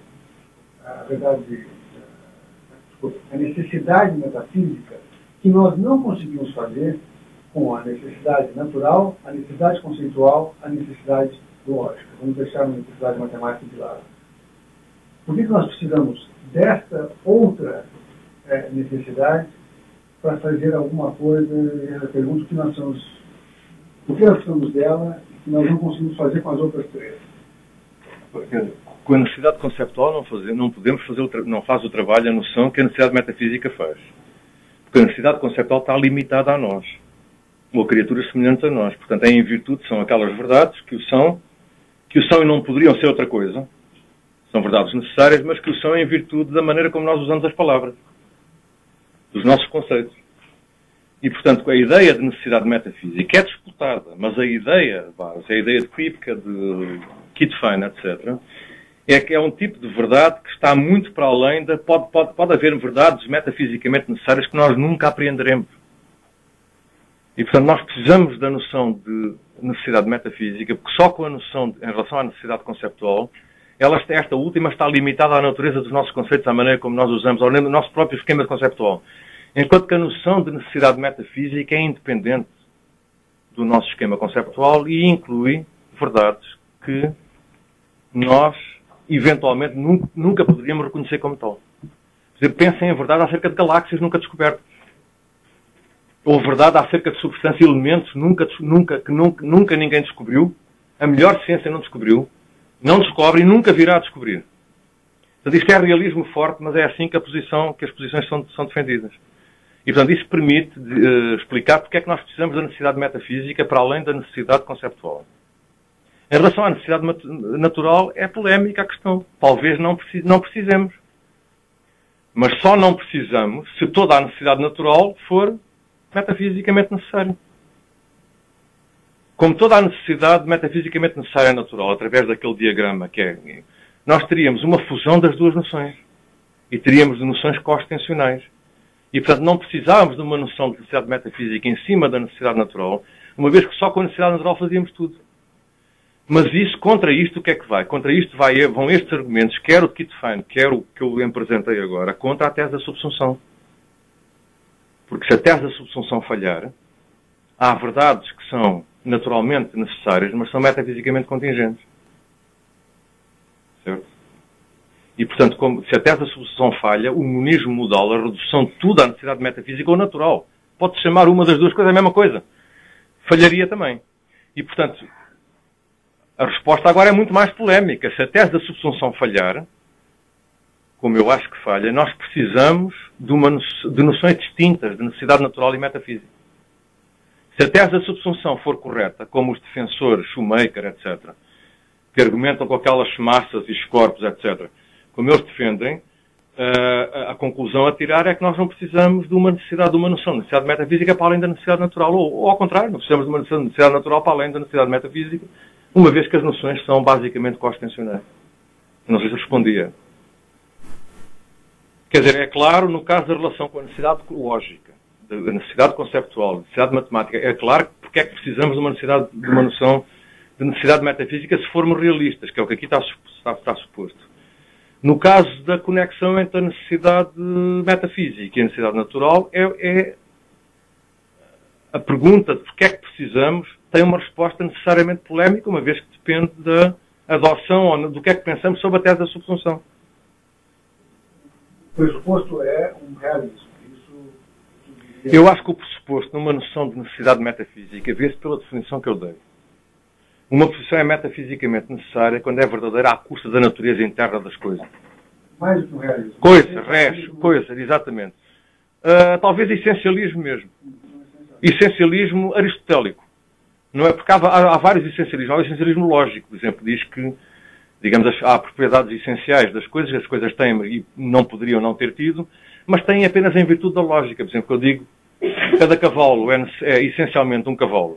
a necessidade metafísica, que nós não conseguimos fazer com a necessidade natural, a necessidade conceitual, a necessidade lógica? Vamos deixar a necessidade matemática de lado. Por que nós precisamos desta outra necessidade para fazer alguma coisa? Eu pergunto que nós somos, por que nós precisamos dela e que nós não conseguimos fazer com as outras 3? Porque com a necessidade conceptual não podemos fazer, não faz o trabalho, a noção que a necessidade metafísica faz. Porque a necessidade conceptual está limitada a nós, ou criaturas semelhantes a nós. Portanto, em virtude são aquelas verdades que o são e não poderiam ser outra coisa. São verdades necessárias, mas que o são em virtude da maneira como nós usamos as palavras, dos nossos conceitos. E, portanto, a ideia de necessidade metafísica é disputada, mas a ideia base, a ideia de Kripke, de Kitz-Fein, etc., é que é um tipo de verdade que está muito para além da... Pode haver verdades metafisicamente necessárias que nós nunca apreenderemos. E, portanto, nós precisamos da noção de necessidade metafísica, porque só com a noção, em relação à necessidade conceptual, esta última está limitada à natureza dos nossos conceitos, à maneira como nós usamos, ao nosso próprio esquema conceptual. Enquanto que a noção de necessidade metafísica é independente do nosso esquema conceptual e inclui verdades que nós, eventualmente, nunca poderíamos reconhecer como tal. Por exemplo, pensem em verdade acerca de galáxias nunca descobertas. Ou verdade acerca de substância e elementos que nunca ninguém descobriu, a melhor ciência não descobriu, não descobre e nunca virá a descobrir. Portanto, isto é realismo forte, mas é assim que as posições são defendidas. E, portanto, isso permite explicar porque é que nós precisamos da necessidade metafísica para além da necessidade conceptual. Em relação à necessidade natural, é polémica a questão. Talvez não precisemos. Mas só não precisamos se toda a necessidade natural for metafisicamente necessária. Como toda a necessidade metafisicamente necessária é natural, através daquele diagrama que é... Nós teríamos uma fusão das duas noções. E teríamos noções coextensionais. E, portanto, não precisávamos de uma noção de necessidade metafísica em cima da necessidade natural, uma vez que só com a necessidade natural fazíamos tudo. Mas isso, contra isto, o que é que vai? Contra isto vão estes argumentos, quer o de Wittgenstein, quer o que eu apresentei agora, contra a tese da subsunção. Porque se a tese da subsunção falhar, há verdades que são naturalmente necessárias, mas são metafisicamente contingentes. Certo? E, portanto, se a tese da subsunção falha, o monismo modal, a redução de tudo à necessidade metafísica ou natural, pode-se chamar uma das duas coisas a mesma coisa, falharia também. E, portanto, a resposta agora é muito mais polémica. Se a tese da subsunção falhar, como eu acho que falha, nós precisamos de noções distintas de necessidade natural e metafísica. Se a tese da subsunção for correta, como os defensores, Shoemaker, etc., que argumentam com aquelas massas e corpos, etc., como eles defendem, a conclusão a tirar é que nós não precisamos de uma necessidade de uma noção de necessidade metafísica para além da necessidade natural. Ou ao contrário, não precisamos de uma noção de necessidade natural para além da necessidade metafísica, uma vez que as noções são basicamente coextensionais. Não sei se respondia. Quer dizer, é claro, no caso da relação com a necessidade lógica, da necessidade conceptual, da necessidade matemática, é claro porque é que precisamos de uma noção de necessidade metafísica se formos realistas, que é o que aqui está suposto. No caso da conexão entre a necessidade metafísica e a necessidade natural, a pergunta de porque é que precisamos tem uma resposta necessariamente polémica, uma vez que depende da adoção ou do que é que pensamos sobre a tese da subsunção. O pressuposto é um realismo. Eu acho que o pressuposto numa noção de necessidade metafísica vê-se pela definição que eu dei. Uma posição é metafisicamente necessária quando é verdadeira à custa da natureza interna das coisas. Mais do que o realismo. Coisa, exatamente. Talvez essencialismo mesmo. Essencialismo aristotélico. Não é? Porque há vários essencialismos. Há o essencialismo lógico, por exemplo, diz que, digamos, há propriedades essenciais das coisas, as coisas têm e não poderiam não ter tido, mas têm apenas em virtude da lógica. Por exemplo, eu digo, cada cavalo é essencialmente um cavalo.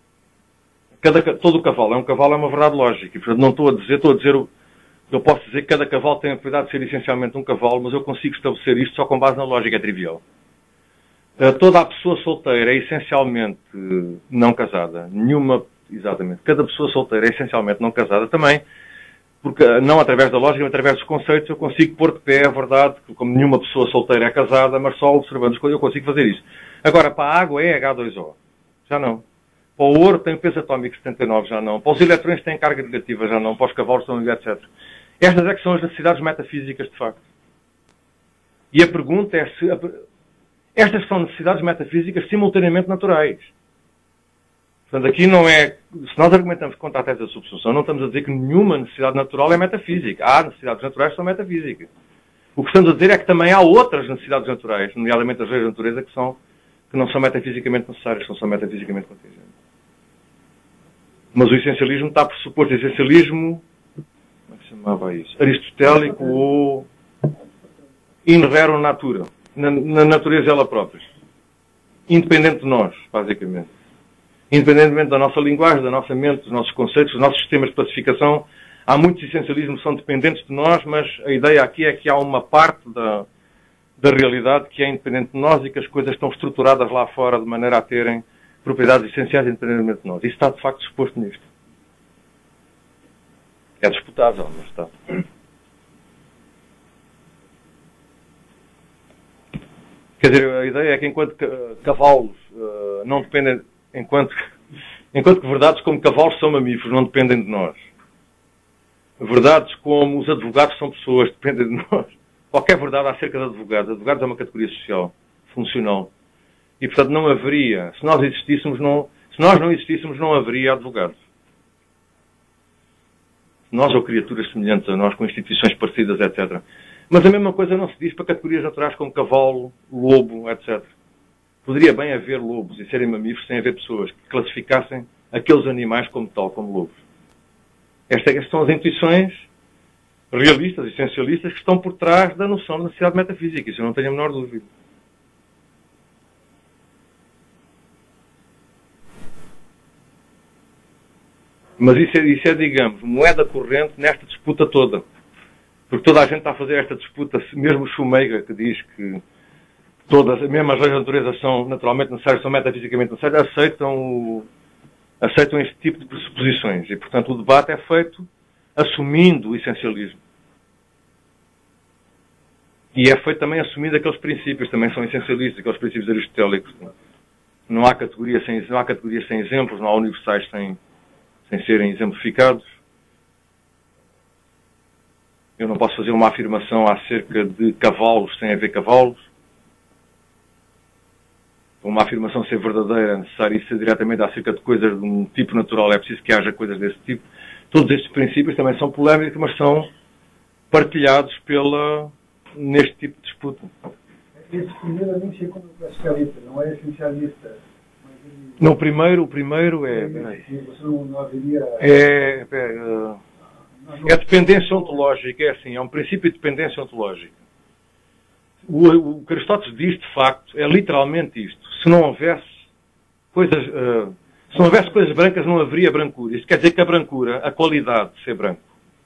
Todo o cavalo é uma verdade lógica. E, portanto, não estou a dizer, eu posso dizer que cada cavalo tem a propriedade de ser essencialmente um cavalo, mas eu consigo estabelecer isto só com base na lógica, é trivial. Toda a pessoa solteira é essencialmente não casada. Exatamente. Cada pessoa solteira é essencialmente não casada também, porque não através da lógica, mas através dos conceitos eu consigo pôr de pé a verdade, que como nenhuma pessoa solteira é casada, mas só observando as coisas eu consigo fazer isso. Agora, para a água é H2O. Já não. Para o ouro tem peso atómico 79, já não. Para os eletrões tem carga negativa, já não. Para os cavalos são etc. Estas é que são as necessidades metafísicas, de facto. E a pergunta é se... Estas são necessidades metafísicas simultaneamente naturais. Portanto, aqui não é... Se nós argumentamos contra a tese da subsunção, não estamos a dizer que nenhuma necessidade natural é metafísica. Há necessidades naturais que são metafísicas. O que estamos a dizer é que também há outras necessidades naturais, nomeadamente as leis da natureza, que não são metafisicamente necessárias, são metafisicamente contingentes. Mas o essencialismo está por suposto. Essencialismo... Como é que se chamava isso? Aristotélico ou... in rerum natura. Na natureza ela própria. Independente de nós, basicamente. Independentemente da nossa linguagem, da nossa mente, dos nossos conceitos, dos nossos sistemas de classificação, há muitos essencialismos que são dependentes de nós, mas a ideia aqui é que há uma parte da realidade que é independente de nós e que as coisas estão estruturadas lá fora de maneira a terem propriedades essenciais independentemente de nós. Isso está, de facto, exposto nisto. É disputável, mas está. Quer dizer, a ideia é que enquanto cavalos não dependem, enquanto que verdades como cavalos são mamíferos não dependem de nós. Verdades como os advogados são pessoas, dependem de nós. Qualquer verdade acerca de advogados. Advogados é uma categoria social, funcional. E, portanto, não haveria, se nós não existíssemos, não haveria advogados. nós ou criaturas semelhantes a nós, com instituições parecidas, etc. Mas a mesma coisa não se diz para categorias naturais como cavalo, lobo, etc. Poderia bem haver lobos e serem mamíferos sem haver pessoas que classificassem aqueles animais como tal, como lobos. Estas são as intuições realistas, essencialistas, que estão por trás da noção da necessidade metafísica. Isso eu não tenho a menor dúvida. Mas isso é, digamos, moeda corrente nesta disputa toda. Porque toda a gente está a fazer esta disputa, mesmo o Schumacher, que diz que todas, mesmo as leis da natureza são naturalmente necessárias, são metafisicamente necessárias, aceitam este tipo de pressuposições. E, portanto, o debate é feito assumindo o essencialismo. E é feito também assumindo aqueles princípios, também são essencialistas, aqueles princípios aristotélicos. Não há categorias sem exemplos, não há universais sem serem exemplificados. Eu não posso fazer uma afirmação acerca de cavalos sem haver cavalos. Para uma afirmação ser verdadeira é necessário ser diretamente acerca de coisas de um tipo natural, é preciso que haja coisas desse tipo. Todos estes princípios também são polémicos, mas são partilhados neste tipo de disputa. Esse primeiro a mim chega como classicalista, não é essencialista. Não, o primeiro é... Você não haveria... É dependência ontológica, é assim, é um princípio de dependência ontológica. O que Aristóteles diz, de facto, é literalmente isto. Se não houvesse coisas brancas, não haveria brancura. Isto quer dizer que a brancura, a qualidade de ser branco,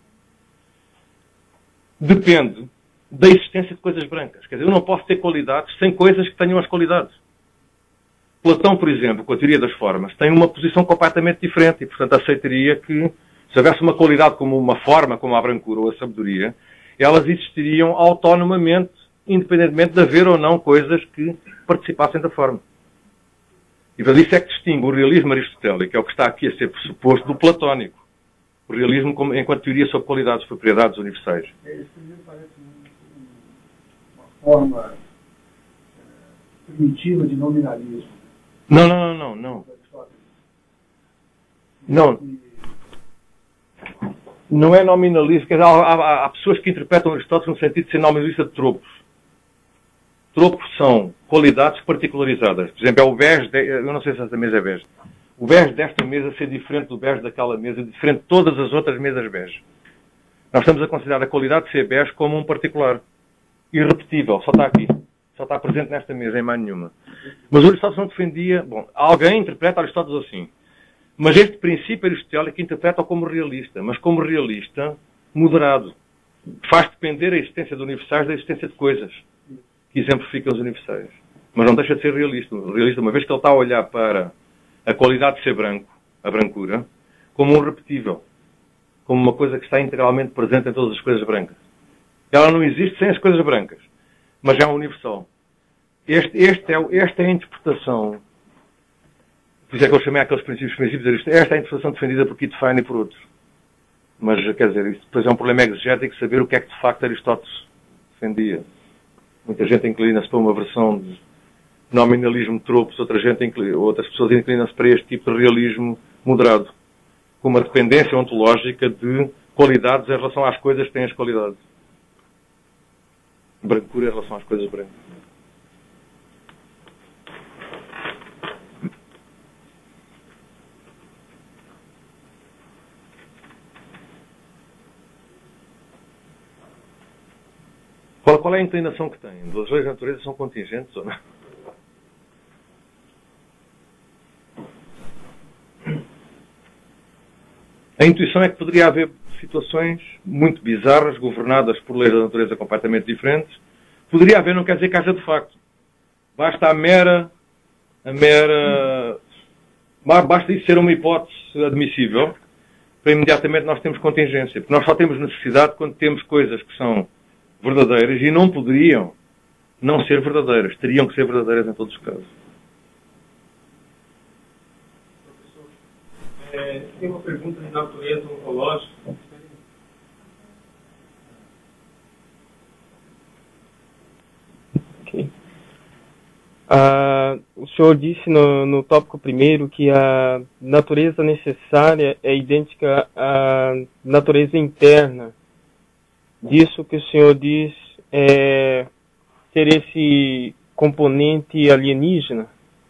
depende da existência de coisas brancas. Quer dizer, eu não posso ter qualidades sem coisas que tenham as qualidades. Platão, por exemplo, com a teoria das formas, tem uma posição completamente diferente e, portanto, aceitaria que, se houvesse uma qualidade como uma forma, como a brancura ou a sabedoria, elas existiriam autonomamente, independentemente de haver ou não coisas que participassem da forma. E por isso é que distingue o realismo aristotélico, que é o que está aqui a ser pressuposto, do platónico. O realismo enquanto teoria sobre qualidades e propriedades universais. Esse primeiro parece uma forma primitiva de nominalismo. Não. Não é nominalismo. Quer dizer, há pessoas que interpretam Aristóteles no sentido de ser nominalista de tropos. Tropos são qualidades particularizadas. Por exemplo, é o bege, eu não sei se esta mesa é bege. O bege desta mesa ser diferente do bege daquela mesa, diferente de todas as outras mesas bege. Nós estamos a considerar a qualidade de ser bege como um particular. Irrepetível, só está aqui. Só está presente nesta mesa, em mais nenhuma. Mas o Aristóteles não defendia... Bom, alguém interpreta Aristóteles assim. Mas este princípio aristotélico interpreta-o como realista. Mas como realista moderado. Faz depender a existência de universais da existência de coisas que exemplificam os universais. Mas não deixa de ser realista. Realista, uma vez que ele está a olhar para a qualidade de ser branco, a brancura, como um repetível. Como uma coisa que está integralmente presente em todas as coisas brancas. Ela não existe sem as coisas brancas. Mas é um universal. Esta é a interpretação, por isso é que eu chamei aqueles princípios aristotélicos, esta é a interpretação defendida por Kit Fine e por outros. Mas, quer dizer, isso depois é um problema exegético saber o que é que de facto Aristóteles defendia. Muita gente inclina-se para uma versão de nominalismo de tropos, outras pessoas inclinam-se para este tipo de realismo moderado, com uma dependência ontológica de qualidades em relação às coisas que têm as qualidades. Brancura em relação às coisas brancas. Qual é a inclinação que tem? As leis da natureza são contingentes ou não? A intuição é que poderia haver situações muito bizarras, governadas por leis da natureza completamente diferentes. Poderia haver, não quer dizer que haja de facto. Basta basta isso ser uma hipótese admissível para imediatamente nós termos contingência. Porque nós só temos necessidade quando temos coisas que são verdadeiras e não poderiam não ser verdadeiras. Teriam que ser verdadeiras em todos os casos. Tem uma pergunta de natureza ontológica. O senhor disse no tópico primeiro que a natureza necessária é idêntica à natureza interna. Disso que o senhor diz ter esse componente alienígena.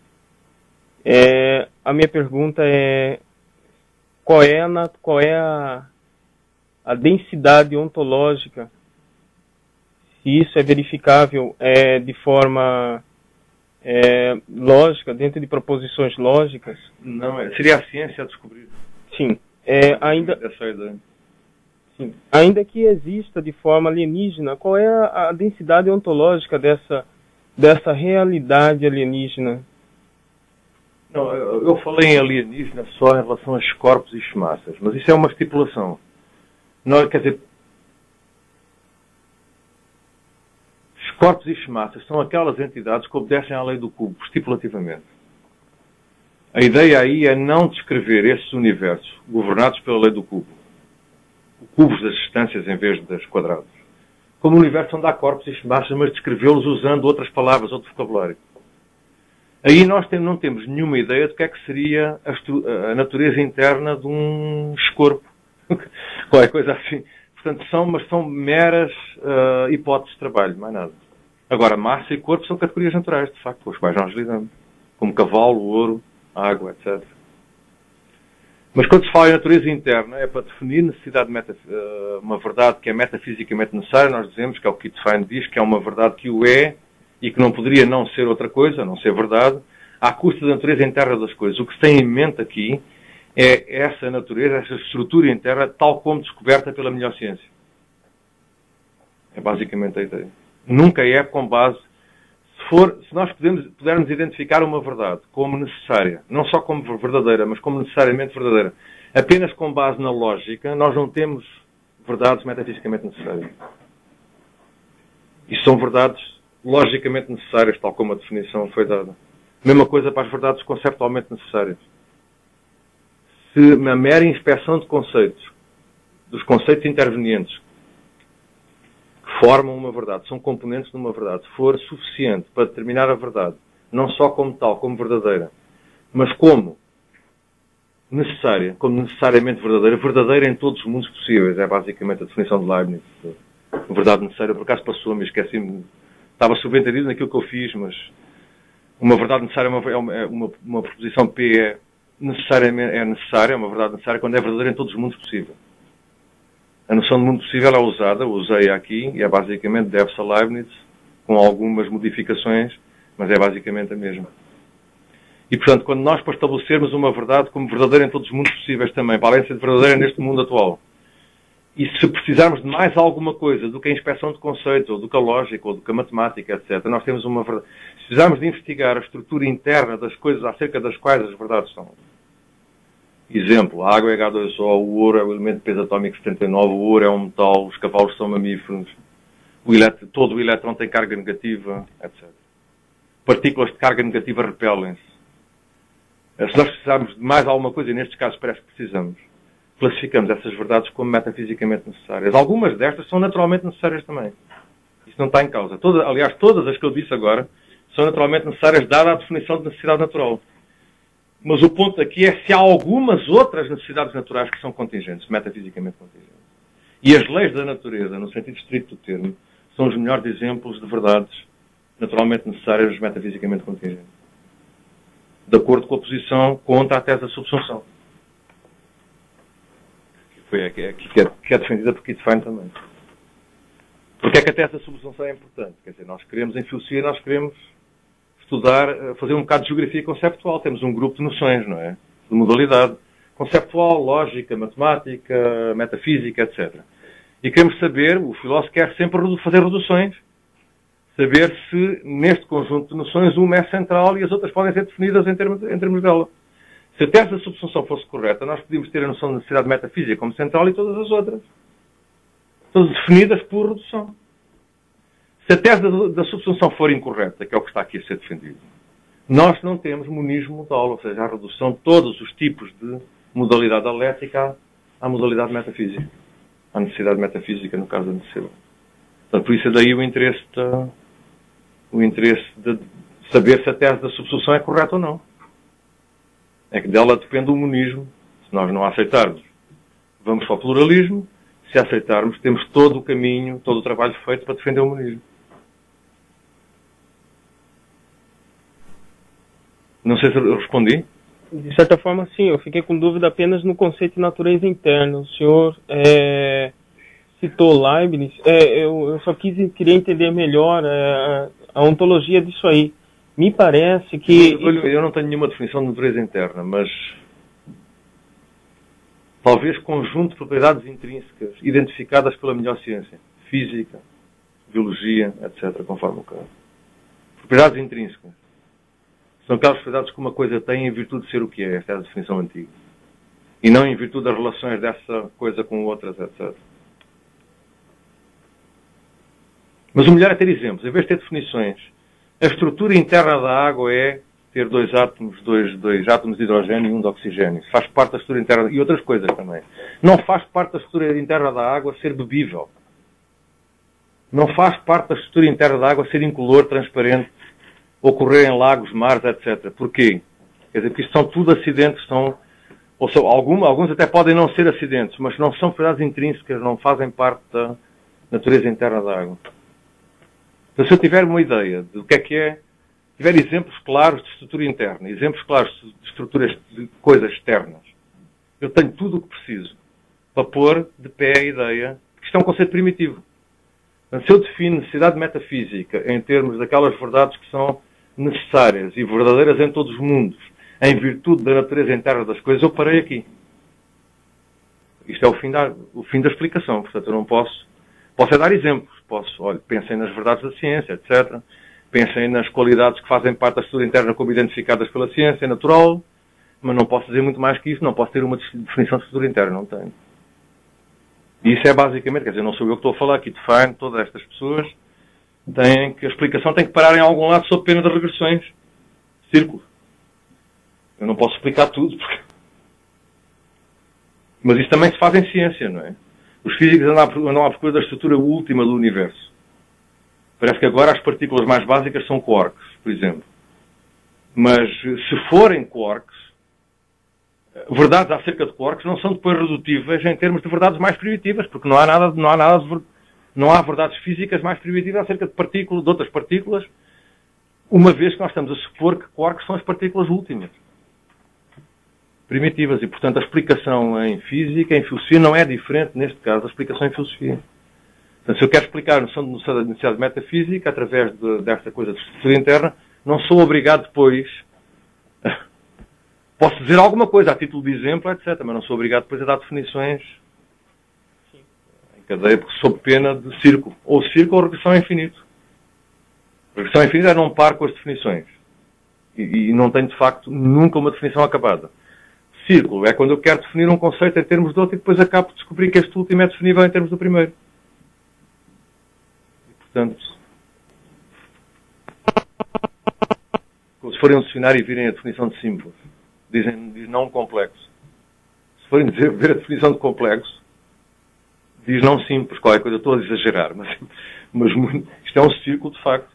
A minha pergunta é qual é a densidade ontológica, se isso é verificável de forma lógica, dentro de proposições lógicas? Não, seria a ciência a descobrir. Sim. Essa ideia. Sim. Ainda que exista de forma alienígena, qual é a densidade ontológica dessa realidade alienígena? Não, eu falei em alienígena só em relação a corpos e massas, mas isso é uma estipulação. Não, quer dizer, os corpos e massas são aquelas entidades que obedecem à lei do cubo, estipulativamente. A ideia aí é não descrever esses universos governados pela lei do cubo, cubos das distâncias em vez das quadrados, como um universo onde há corpos e massas, mas descrevê-los usando outras palavras, outro vocabulário. Aí nós não temos nenhuma ideia do que é que seria a natureza interna de um escorpo, qualquer coisa assim. Portanto, são meras hipóteses de trabalho, mais nada. Agora, massa e corpo são categorias naturais, de facto, com as quais nós lidamos, como cavalo, ouro, água, etc. Mas quando se fala em natureza interna, é para definir necessidade uma verdade que é metafisicamente necessária. Nós dizemos, que é o que Define diz, que é uma verdade que o é e que não poderia não ser outra coisa, não ser verdade, à custa da natureza interna das coisas. O que se tem em mente aqui é essa natureza, essa estrutura interna, tal como descoberta pela melhor ciência. É basicamente a ideia. Nunca é com base... Se nós pudermos identificar uma verdade como necessária, não só como verdadeira, mas como necessariamente verdadeira, apenas com base na lógica, nós não temos verdades metafisicamente necessárias. E são verdades logicamente necessárias, tal como a definição foi dada. Mesma coisa para as verdades conceptualmente necessárias. Se na mera inspeção de conceitos, dos conceitos intervenientes, formam uma verdade, são componentes de uma verdade, for suficiente para determinar a verdade, não só como tal, como verdadeira, mas como necessária, como necessariamente verdadeira, verdadeira em todos os mundos possíveis, é basicamente a definição de Leibniz. Verdade necessária, por acaso passou-me, esqueci-me, estava subentendido naquilo que eu fiz, mas uma verdade necessária é uma proposição P é necessária, é uma verdade necessária quando é verdadeira em todos os mundos possíveis. A noção de mundo possível é usada, usei aqui, e é basicamente deve-se a Leibniz, com algumas modificações, mas é basicamente a mesma. E, portanto, quando nós para estabelecermos uma verdade como verdadeira em todos os mundos possíveis também, para além de ser verdadeira neste mundo atual, e se precisarmos de mais alguma coisa do que a inspeção de conceitos, ou do que a lógica, ou do que a matemática, etc., nós temos uma verdade. Se precisarmos de investigar a estrutura interna das coisas acerca das quais as verdades estão. Exemplo, a água é H2O, o ouro é o elemento de peso atómico 79, o ouro é um metal, os cavalos são mamíferos, todo o elétron tem carga negativa, etc. Partículas de carga negativa repelem-se. Se nós precisarmos de mais alguma coisa, e nestes casos parece que precisamos, classificamos essas verdades como metafisicamente necessárias. Algumas destas são naturalmente necessárias também. Isso não está em causa. Aliás, todas as que eu disse agora são naturalmente necessárias, dada a definição de necessidade natural. Mas o ponto aqui é se há algumas outras necessidades naturais que são contingentes, metafisicamente contingentes. E as leis da natureza, no sentido estrito do termo, são os melhores exemplos de verdades naturalmente necessárias, metafisicamente contingentes. De acordo com a posição contra a tese da subsunção. Que é defendida por Keith Fine também. Porque é que a tese da subsunção é importante? Quer dizer, nós queremos, em filosofia, nós queremos estudar, fazer um bocado de geografia conceptual. Temos um grupo de noções, não é? De modalidade. Conceptual, lógica, matemática, metafísica, etc. E queremos saber, o filósofo quer sempre fazer reduções. Saber se, neste conjunto de noções, uma é central e as outras podem ser definidas em termos dela. Se a tese da subsunção fosse correta, nós podíamos ter a noção de necessidade metafísica como central e todas as outras. Todas definidas por redução. Se a tese da subsunção for incorreta, que é o que está aqui a ser defendido, nós não temos monismo modal, ou seja, a redução de todos os tipos de modalidade dialética à modalidade metafísica. À necessidade metafísica, no caso da necessidade. Portanto, por isso é daí o interesse de saber se a tese da substituição é correta ou não. É que dela depende o monismo. Se nós não aceitarmos, vamos para o pluralismo. Se aceitarmos, temos todo o caminho, todo o trabalho feito para defender o monismo. Não sei se eu respondi. De certa forma, sim. Eu fiquei com dúvida apenas no conceito de natureza interna. O senhor citou Leibniz. Eu só queria entender melhor a ontologia disso aí. Me parece que... Eu não tenho nenhuma definição de natureza interna, mas talvez conjunto de propriedades intrínsecas identificadas pela melhor ciência. Física, biologia, etc., conforme o caso. Propriedades intrínsecas. São aquelas propriedades que uma coisa tem em virtude de ser o que é. Esta é a definição antiga. E não em virtude das relações dessa coisa com outras, etc. Mas o melhor é ter exemplos, em vez de ter definições. A estrutura interna da água é ter dois átomos de hidrogênio e um de oxigênio. Faz parte da estrutura interna, e outras coisas também. Não faz parte da estrutura interna da água ser bebível. Não faz parte da estrutura interna da água ser incolor, transparente, ocorrer em lagos, mares, etc. Porquê? Quer dizer, porque isto são tudo acidentes, alguns até podem não ser acidentes, mas não são propriedades intrínsecas, não fazem parte da natureza interna da água. Então, se eu tiver uma ideia do que é, tiver exemplos claros de estrutura interna, exemplos claros de estruturas de coisas externas, eu tenho tudo o que preciso para pôr de pé a ideia, que isto é um conceito primitivo. Então, se eu defino necessidade metafísica em termos daquelas verdades que são necessárias e verdadeiras em todos os mundos, em virtude da natureza interna das coisas, eu parei aqui. Isto é o fim da explicação. Portanto, eu não posso dar exemplos. Pensem nas verdades da ciência, etc. Pensem nas qualidades que fazem parte da estrutura interna como identificadas pela ciência natural, mas não posso dizer muito mais que isso, não posso ter uma definição de estrutura interna, não tenho. E isso é basicamente, quer dizer, não sou eu que estou a falar aqui, define todas estas pessoas, a explicação tem que parar em algum lado sob pena de regressões, círculos. Eu não posso explicar tudo, mas isso também se faz em ciência, não é? Os físicos andam à procura da estrutura última do universo. Parece que agora as partículas mais básicas são quarks, por exemplo. Mas se forem quarks, verdades acerca de quarks não são depois redutíveis em termos de verdades mais primitivas, porque não há verdades físicas mais primitivas acerca de outras partículas, uma vez que nós estamos a supor que quarks são as partículas últimas, primitivas. E, portanto, a explicação em física, em filosofia, não é diferente, neste caso, da explicação em filosofia. Portanto, se eu quero explicar a noção de necessidade metafísica através desta coisa de estrutura interna, não sou obrigado depois... Posso dizer alguma coisa a título de exemplo, etc., mas não sou obrigado depois a dar definições em cadeia, porque sob pena de círculo. Ou círculo ou regressão ao infinito. Regressão ao infinito é não par com as definições. E não tenho, de facto, nunca uma definição acabada. Círculo é quando eu quero definir um conceito em termos do outro e depois acabo de descobrir que este último é definível em termos do primeiro. E, portanto, se forem um dicionário e virem a definição de simples, diz não complexo. Se forem ver a definição de complexo, diz não simples, qualquer coisa. Eu estou a exagerar, mas isto é um círculo de facto.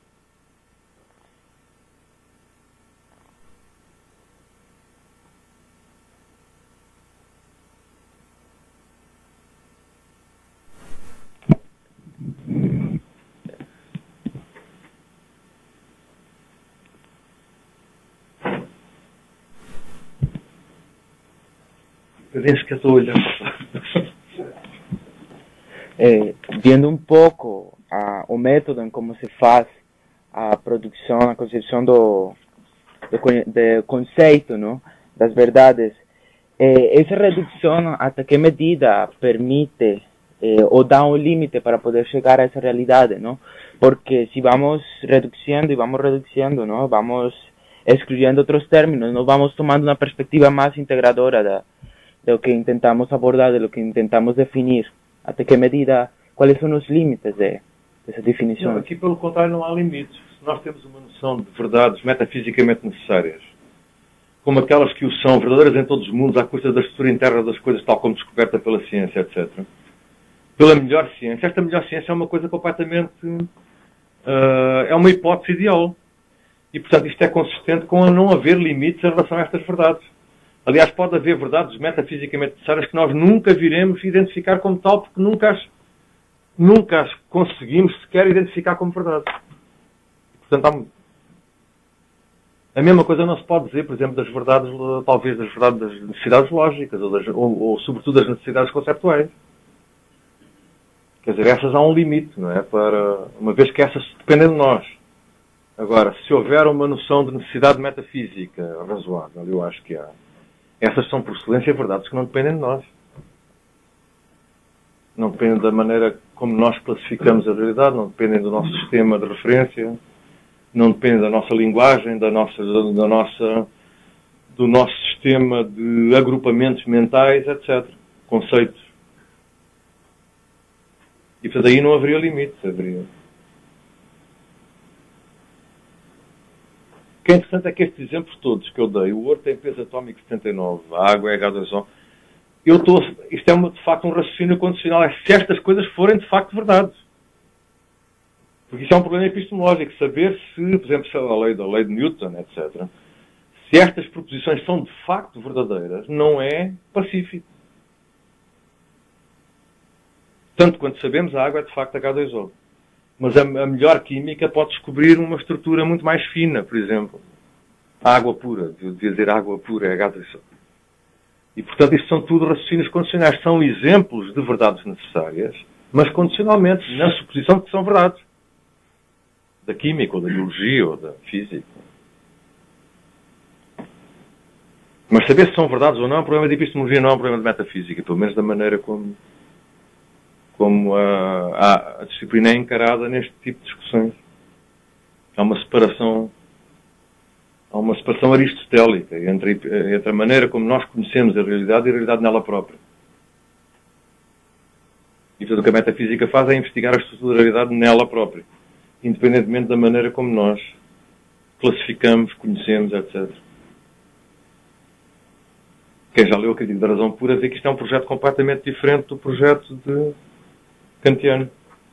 Eu nem sequer estou olhando. Vendo um pouco o método em como se faz a produção, a concepção do conceito, não? Das verdades, essa redução até que medida permite ou dá um limite para poder chegar a essa realidade, não? Porque se vamos reduzindo, não? Vamos excluyendo outros términos, não vamos tomando uma perspectiva mais integradora de lo que intentamos abordar, de lo que intentamos definir. Até que medida, quais são os limites dessa definição? Não, aqui, pelo contrário, não há limites. Se nós temos uma noção de verdades metafisicamente necessárias, como aquelas que o são, verdadeiras em todos os mundos, à custa da estrutura interna das coisas, tal como descoberta pela ciência, etc. Pela melhor ciência. Esta melhor ciência é uma coisa completamente... é uma hipótese ideal. E, portanto, isto é consistente com a não haver limites em relação a estas verdades. Aliás, pode haver verdades metafisicamente necessárias que nós nunca viremos identificar como tal, porque nunca as conseguimos sequer identificar como verdade. Portanto, a mesma coisa não se pode dizer, por exemplo, das verdades, talvez das verdades das necessidades lógicas, ou sobretudo das necessidades conceptuais. Quer dizer, essas há um limite, não é? Uma vez que essas dependem de nós. Agora, se houver uma noção de necessidade metafísica razoável, eu acho que há. Essas são, por excelência, verdades que não dependem de nós. Não dependem da maneira como nós classificamos a realidade, não dependem do nosso sistema de referência, não dependem da nossa linguagem, do nosso sistema de agrupamentos mentais, etc. Conceitos. E, portanto, aí não haveria limites. O que é interessante é que estes exemplos todos que eu dei, o ouro tem peso atómico 79, a água é H2O, isto é de facto um raciocínio condicional, é se estas coisas forem de facto verdade. Porque isso é um problema epistemológico, saber se, por exemplo, a lei de Newton, etc., se estas proposições são de facto verdadeiras, não é pacífico. Tanto quanto sabemos, a água é de facto H2O. Mas a melhor química pode descobrir uma estrutura muito mais fina, por exemplo. A água pura, devia dizer água pura, é H2O. E, portanto, isto são tudo raciocínios condicionais. São exemplos de verdades necessárias, mas condicionalmente, na suposição de que são verdades. Da química, ou da biologia, ou da física. Mas saber se são verdades ou não é um problema de epistemologia, não é um problema de metafísica, pelo menos da maneira como a disciplina é encarada neste tipo de discussões. Há uma separação aristotélica entre a maneira como nós conhecemos a realidade e a realidade nela própria. E tudo o que a metafísica faz é investigar a estrutura da realidade nela própria, independentemente da maneira como nós classificamos, conhecemos, etc. Quem já leu a Crítica da Razão Pura vê que isto é um projeto completamente diferente do projeto de kantiano.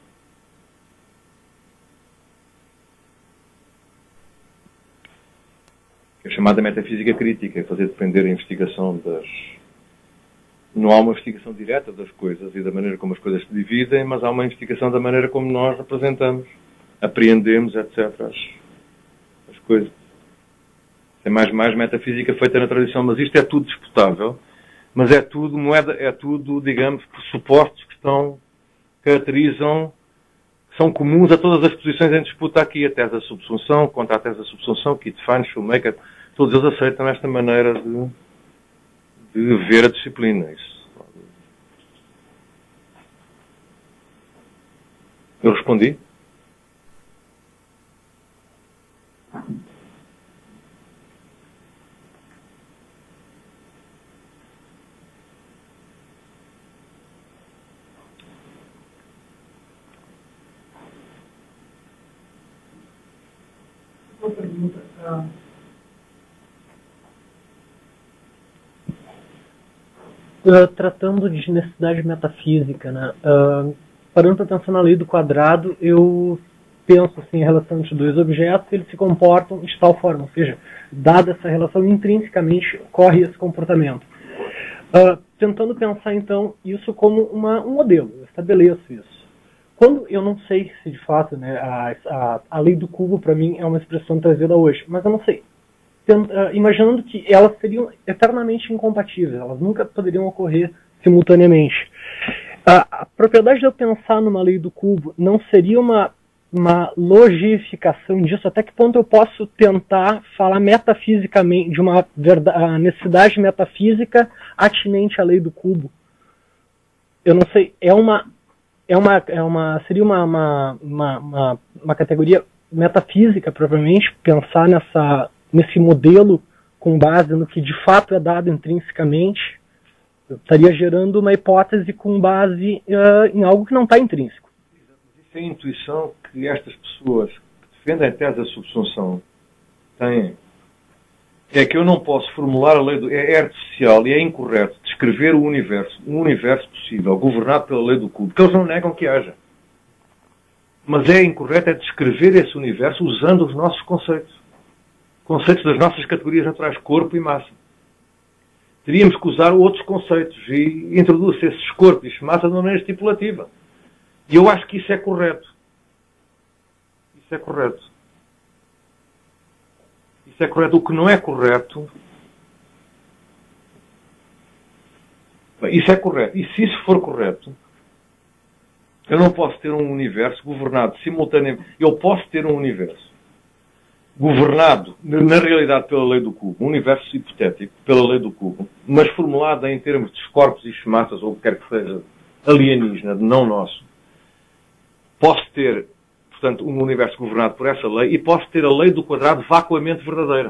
Que é chamada metafísica crítica, é fazer depender a investigação Não há uma investigação direta das coisas e da maneira como as coisas se dividem, mas há uma investigação da maneira como nós representamos, apreendemos, etc. as coisas. É mais metafísica feita na tradição, mas isto é tudo disputável, mas é tudo, digamos, pressupostos que caracterizam, que são comuns a todas as posições em disputa aqui, a tese da subsunção, contra a tese da subsunção, Kitfan, Shoemaker, todos eles aceitam esta maneira de ver a disciplina. Eu respondi? Uma pergunta. Tratando de necessidade metafísica, né? Parando para pensar na lei do quadrado, eu penso assim, a relação entre dois objetos, eles se comportam de tal forma, ou seja, dada essa relação, intrinsecamente ocorre esse comportamento. Tentando pensar, então, isso como um modelo, eu estabeleço isso. Quando eu não sei se, de fato, né, a lei do cubo, para mim, é uma expressão trazida hoje, mas eu não sei. Imaginando que elas seriam eternamente incompatíveis, elas nunca poderiam ocorrer simultaneamente. A propriedade de eu pensar numa lei do cubo não seria uma logificação disso? Até que ponto eu posso tentar falar metafisicamente de uma necessidade metafísica atinente à lei do cubo? Eu não sei, seria uma categoria metafísica, provavelmente, pensar nesse modelo com base no que de fato é dado intrinsecamente. Eu estaria gerando uma hipótese com base em algo que não está intrínseco. Isso é a intuição que estas pessoas que defendem a tese da subsunção têm. É que eu não posso formular a lei do... É artificial e é incorreto descrever um universo possível, governado pela lei do cubo, que eles não negam que haja. Mas é incorreto descrever esse universo usando os nossos conceitos. conceitos das nossas categorias naturais, corpo e massa. Teríamos que usar outros conceitos e introduz esses corpos e massa de uma maneira estipulativa. E eu acho que isso é correto. Isso é correto. Isso é correto. O que não é correto... Bem, isso é correto. E se isso for correto, eu não posso ter um universo governado simultaneamente. Eu posso ter um universo governado, na realidade, pela lei do cubo, um universo hipotético, pela lei do cubo, mas formulado em termos de corpos e massas, ou o que quer que seja, alienígena, não nosso. Posso ter, portanto, um universo governado por essa lei e posso ter a lei do quadrado vacuamente verdadeira.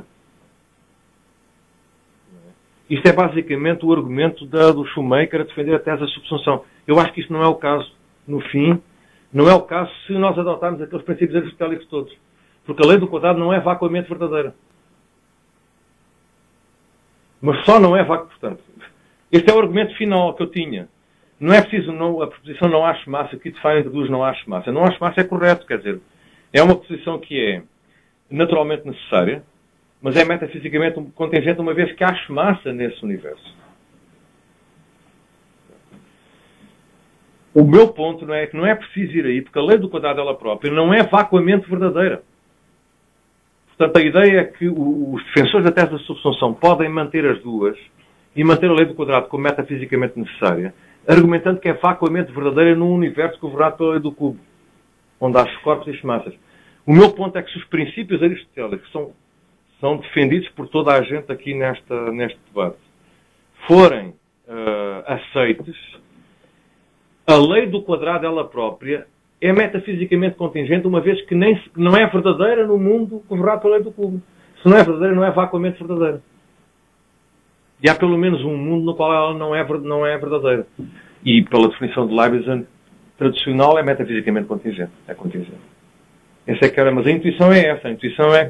Isto é basicamente o argumento do Shoemaker a defender a tese da subsunção. Eu acho que isso não é o caso, no fim, não é o caso se nós adotarmos aqueles princípios aristotélicos todos. Porque a lei do quadrado não é vacuamente verdadeira. Mas só não é vacuamente, portanto. Este é o argumento final que eu tinha. Não é preciso, a proposição não acho massa, que define introduz não acho massa. Não acho massa é correto, quer dizer, é uma posição que é naturalmente necessária, mas é metafisicamente contingente uma vez que acho massa nesse universo. O meu ponto não é que não é preciso ir aí, porque a lei do quadrado ela própria não é vacuamente verdadeira. Portanto, a ideia é que os defensores da tese da subsunção podem manter as duas e manter a lei do quadrado como metafisicamente necessária, argumentando que é vacuamente verdadeira num universo governado pela lei do cubo, onde há os corpos e as massas. O meu ponto é que se os princípios aristotélicos são defendidos por toda a gente aqui neste debate, forem aceites, a lei do quadrado ela própria é metafisicamente contingente, uma vez que não é verdadeira no mundo governado pela lei do cubo. Se não é verdadeira, não é vacuamente verdadeira. E há pelo menos um mundo no qual ela não é verdadeira. E pela definição de Leibniz tradicional é metafisicamente contingente. É contingente. Essa é que era, mas a intuição é essa. A intuição é...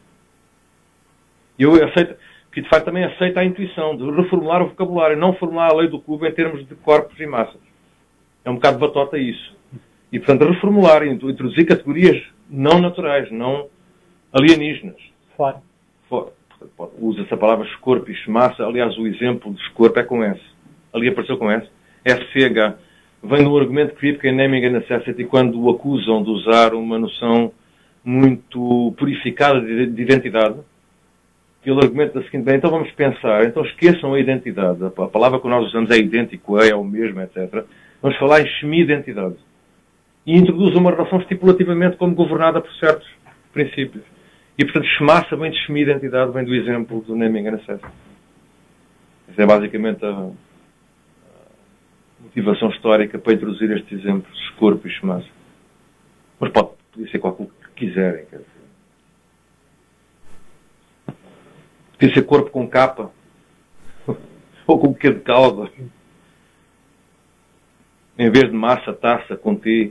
Eu aceito, que de facto também aceita a intuição de reformular o vocabulário, não formular a lei do cubo em termos de corpos e massas. É um bocado de batota isso. E, portanto, reformular, introduzir categorias não naturais, não alienígenas. Fora. Usa-se a palavra corpo e massa. Aliás, o exemplo de corpo é com S. Ali apareceu com S. SCH. Vem do argumento crítico em Naming and Necessity, quando o acusam de usar uma noção muito purificada de identidade. Ele argumenta da seguinte maneira: então vamos pensar, então esqueçam a identidade. A palavra que nós usamos é idêntico, é o mesmo, etc. Vamos falar em semi-identidade. E introduz uma relação estipulativamente como governada por certos princípios. E, portanto, massa vem de semi-identidade, vem do exemplo do Naming and Necessity. Essa é basicamente a motivação histórica para introduzir estes exemplos de corpo e massa. Mas podia ser qualquer que quiserem. Quer dizer. Podia ser corpo com capa. Ou com um bocadinho de cauda. Em vez de massa, taça, com T.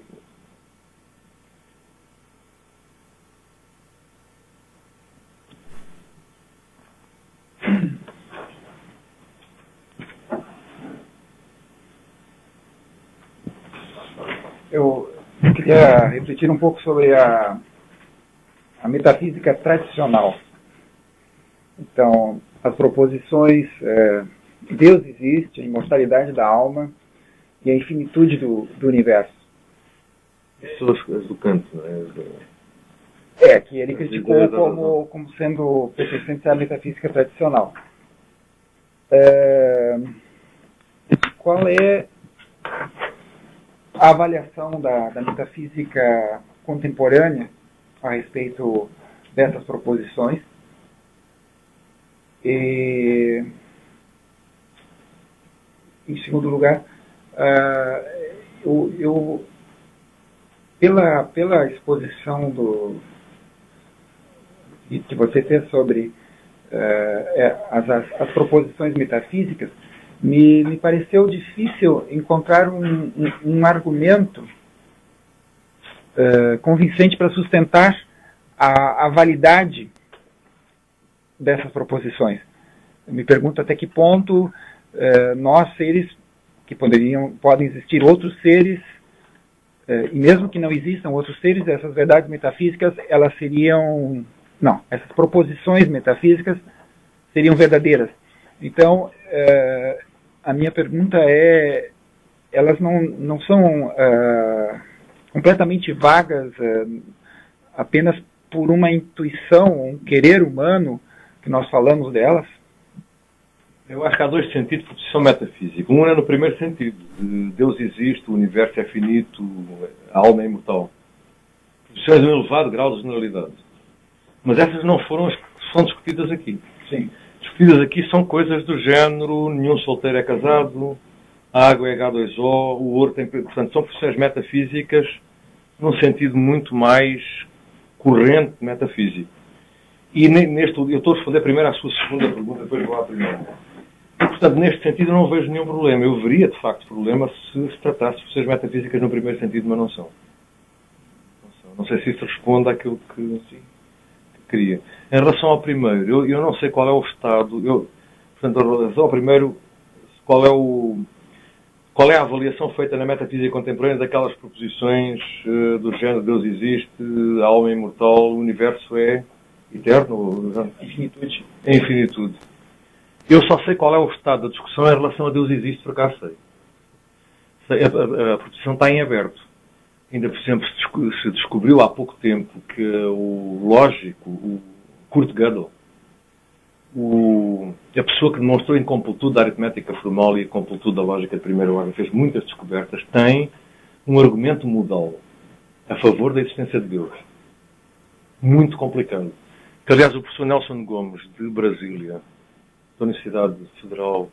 Eu queria refletir um pouco sobre a metafísica tradicional. Então, as proposições, Deus existe, a imortalidade da alma e a infinitude do universo. Isso as do Kant, não é? Que ele criticou como sendo pertencente à metafísica tradicional. Qual é a avaliação da metafísica contemporânea a respeito dessas proposições? E, em segundo lugar, pela exposição que você fez sobre as proposições metafísicas, me pareceu difícil encontrar um argumento convincente para sustentar a validade dessas proposições. Eu me pergunto até que ponto nós, seres, que podem existir outros seres, e mesmo que não existam outros seres, essas verdades metafísicas, elas seriam Não, essas proposições metafísicas seriam verdadeiras. Então, a minha pergunta é, elas não são completamente vagas apenas por uma intuição, um querer humano que nós falamos delas? Eu acho que há dois sentidos de proposição metafísica. Um é no primeiro sentido, de Deus existe, o universo é finito, a alma é imortal. Proposições de um elevado grau de generalidade. Mas essas não foram as que são discutidas aqui. Sim. Discutidas aqui são coisas do género, nenhum solteiro é casado, a água é H2O, o ouro tem... Portanto, são proposições metafísicas num sentido muito mais corrente metafísico. E eu estou a responder primeiro à sua segunda pergunta, depois vou à primeira. E, portanto, neste sentido, eu não vejo nenhum problema. Eu veria, de facto, problema se tratasse de proposições metafísicas no primeiro sentido, mas não são. Não sei se isso responde àquilo que queria. Em relação ao primeiro, eu não sei qual é o estado. Portanto, em relação ao primeiro, qual é a avaliação feita na metafísica contemporânea daquelas proposições do género Deus existe, a alma é imortal, o universo é eterno? Infinitude. É infinitude. Eu só sei qual é o estado da discussão em relação a Deus existe, por acaso sei. A proposição está em aberto. Ainda, por exemplo, se descobriu há pouco tempo que o lógico, o Kurt Gödel, a pessoa que demonstrou a incompletude da aritmética formal e a incompletude da lógica de primeira ordem, fez muitas descobertas, tem um argumento modal a favor da existência de Deus. Muito complicado. Que, aliás, o professor Nelson Gomes, de Brasília, da Universidade Federal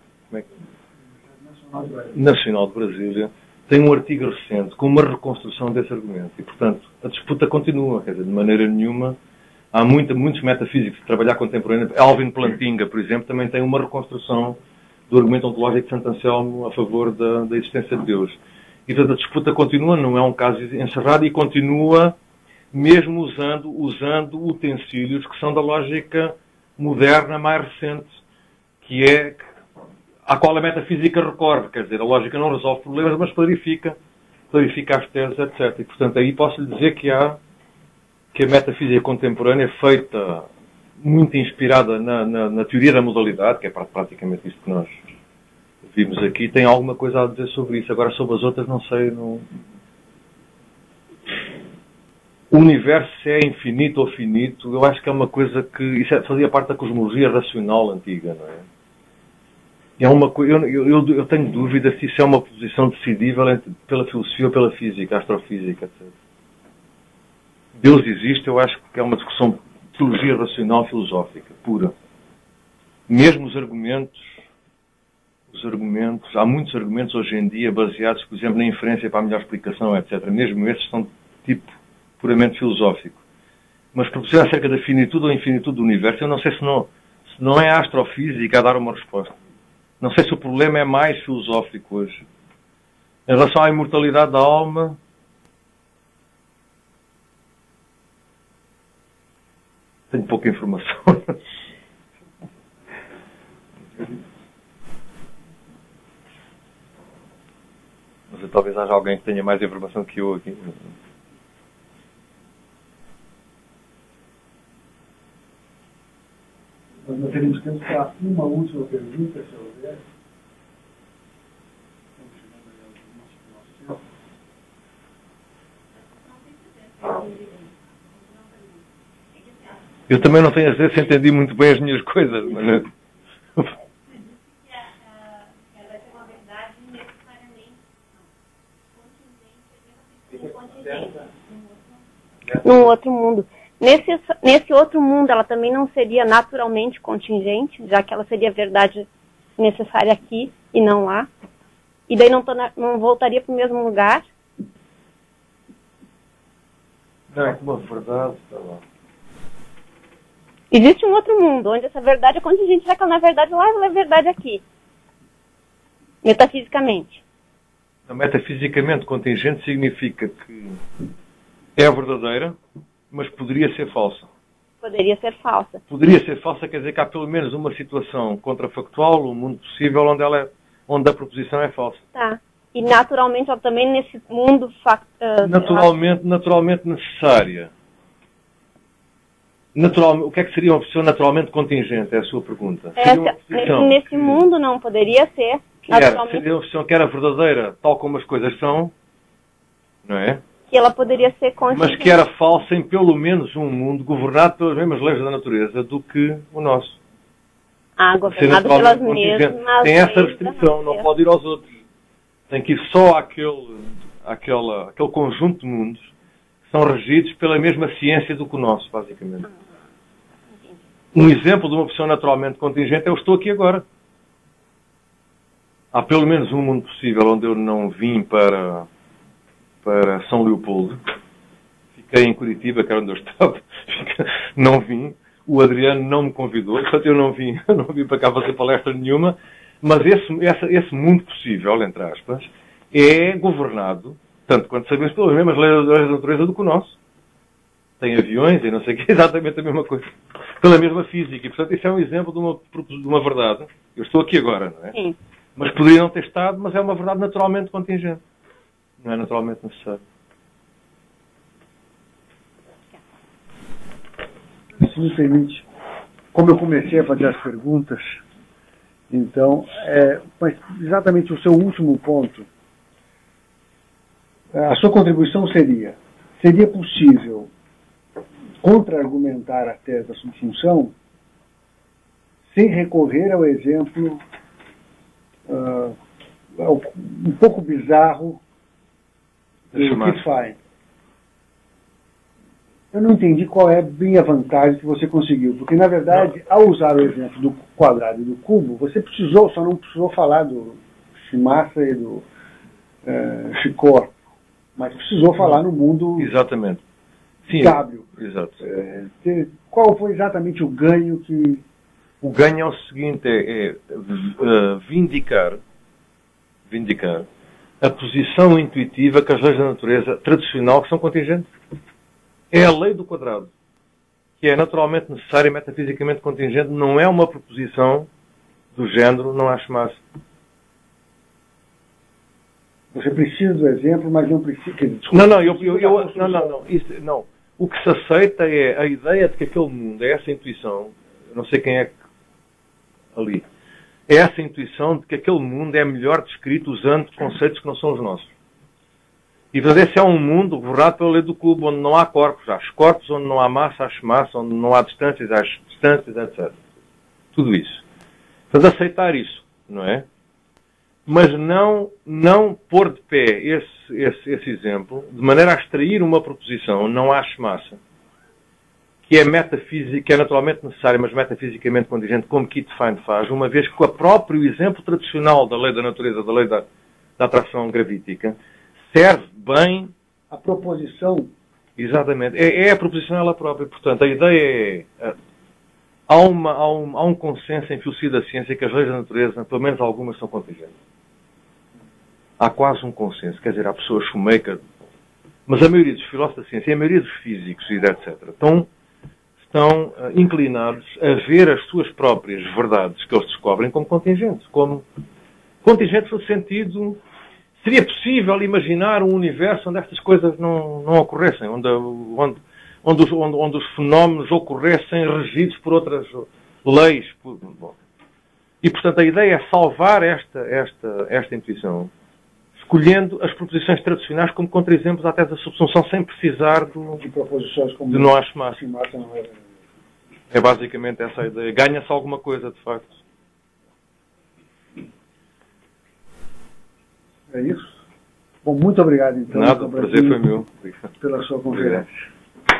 Nacional de Brasília, tem um artigo recente com uma reconstrução desse argumento. E, portanto, a disputa continua. Quer dizer, de maneira nenhuma, há muitos metafísicos de trabalhar contemporaneamente. Alvin Plantinga, por exemplo, também tem uma reconstrução do argumento ontológico de Santo Anselmo a favor da existência de Deus. E, portanto, a disputa continua, não é um caso encerrado, e continua mesmo usando utensílios que são da lógica moderna mais recente, que é à qual a metafísica recorre. Quer dizer, a lógica não resolve problemas, mas clarifica as teses, etc. E, portanto, aí posso-lhe dizer que a metafísica contemporânea, feita muito inspirada na teoria da modalidade, que é praticamente isto que nós vimos aqui, tem alguma coisa a dizer sobre isso. Agora, sobre as outras, não sei. O universo, se é infinito ou finito, eu acho que é uma coisa que... Isso fazia parte da cosmologia racional antiga, não é? É uma coisa, eu tenho dúvida se isso é uma posição decidível pela filosofia ou pela física, astrofísica, etc. Deus existe, eu acho que é uma discussão de teologia racional filosófica, pura. Mesmo os argumentos, há muitos argumentos hoje em dia baseados, por exemplo, na inferência para a melhor explicação, etc. Mesmo esses são de tipo puramente filosófico. Mas proposições acerca da finitude ou infinitude do universo, eu não sei se não é a astrofísica a dar uma resposta. Não sei se o problema é mais filosófico hoje. Em relação à imortalidade da alma, tenho pouca informação. Mas talvez haja alguém que tenha mais informação que eu aqui. Nós teríamos tempo para uma última pergunta, se houver. Eu também não tenho a dizer se entendi muito bem as minhas coisas. Mas... Ela vai ter uma verdade necessariamente contingente. Num outro mundo. Nesse outro mundo, ela também não seria naturalmente contingente, já que ela seria a verdade necessária aqui e não lá. E daí não voltaria para o mesmo lugar. Não, é uma verdade, está lá. Existe um outro mundo, onde essa verdade é contingente, já que ela não é verdade lá, ela é verdade aqui. Metafisicamente. Metafisicamente contingente significa que é verdadeira, mas poderia ser falsa. Poderia ser falsa. Poderia ser falsa quer dizer que há pelo menos uma situação contrafactual, um mundo possível, onde a proposição é falsa. Tá. E naturalmente, ela também nesse mundo... Naturalmente necessária. O que é que seria uma posição naturalmente contingente? É a sua pergunta. Nesse mundo não poderia ser naturalmente... Seria uma posição que era verdadeira, tal como as coisas são, não é? Que ela poderia ser contingente. Mas que era falsa em pelo menos um mundo governado pelas mesmas leis da natureza do que o nosso. Governado pelas mesmas. Tem essa restrição, não pode ir aos outros. Tem que ir só àquele conjunto de mundos que são regidos pela mesma ciência do que o nosso, basicamente. Um exemplo de uma opção naturalmente contingente é eu estou aqui agora. Há pelo menos um mundo possível onde eu não vim para São Leopoldo. Fiquei em Curitiba, que era onde eu estava. Não vim. O Adriano não me convidou, portanto eu não vim para cá fazer palestra nenhuma. Mas esse mundo possível, entre aspas, é governado, tanto quanto sabemos, pelas mesmas leis da natureza do que o nosso. Tem aviões e não sei o que, é exatamente a mesma coisa. Pela mesma física. E, portanto, isso é um exemplo de uma verdade. Eu estou aqui agora, não é? Sim. Mas poderia não ter estado, mas é uma verdade naturalmente contingente. Não é naturalmente necessário. Se me permite, como eu comecei a fazer as perguntas, então, mas exatamente o seu último ponto, a sua contribuição seria possível contra-argumentar a tese da subsunção sem recorrer ao exemplo um pouco bizarro do Wittgenstein. Eu não entendi qual é bem a vantagem que você conseguiu, porque na verdade, ao usar o exemplo do quadrado e do cubo, você só não precisou falar do Schimassa e do Chicor, mas precisou falar no mundo exatamente. Sim, W. Exato. Qual foi exatamente o ganho que... O ganho é o seguinte, vindicar a posição intuitiva que as leis da natureza tradicional que são contingentes. É a lei do quadrado, que é naturalmente necessária e metafisicamente contingente, não é uma proposição do género, não acho massa. Você precisa do exemplo, mas não precisa... Não. O que se aceita é a ideia de que aquele mundo, é essa intuição, eu não sei quem é ali, é essa intuição de que aquele mundo é melhor descrito usando conceitos que não são os nossos. E, portanto, esse é um mundo governado pela lei do cubo, onde não há corpos. Há corpos, onde não há massa, há massa, onde não há distâncias, há distâncias, etc. Tudo isso. Portanto, aceitar isso, não é? Mas não pôr de pé esse exemplo, de maneira a extrair uma proposição, não há massa, que é metafísica, que é naturalmente necessária, mas metafisicamente contingente, como Wittgenstein faz, uma vez que o próprio exemplo tradicional da lei da natureza, da lei da atração gravítica, serve bem... A proposição. Exatamente. É a proposição ela própria. Portanto, a ideia é... Há um consenso em filosofia da ciência que as leis da natureza, pelo menos algumas, são contingentes. Há quase um consenso. Quer dizer, há pessoas Shoemaker, mas a maioria dos filósofos da ciência e a maioria dos físicos, etc., estão inclinados a ver as suas próprias verdades que eles descobrem como contingentes. Como contingentes no sentido... Seria possível imaginar um universo onde estas coisas não ocorressem, onde os fenómenos ocorressem regidos por outras leis. E, portanto, a ideia é salvar esta intuição, escolhendo as proposições tradicionais como contra-exemplos à tese da subsunção, sem precisar de proposições como de não acho máximo. É basicamente essa a ideia. Ganha-se alguma coisa, de facto. É isso? Bom, muito obrigado, então. Nada, o prazer foi meu. Pela sua conferência.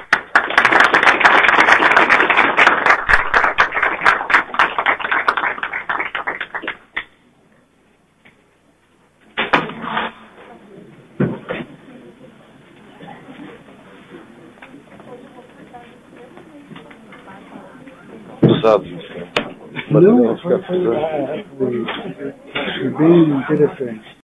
Usado. Não, foi bem interessante.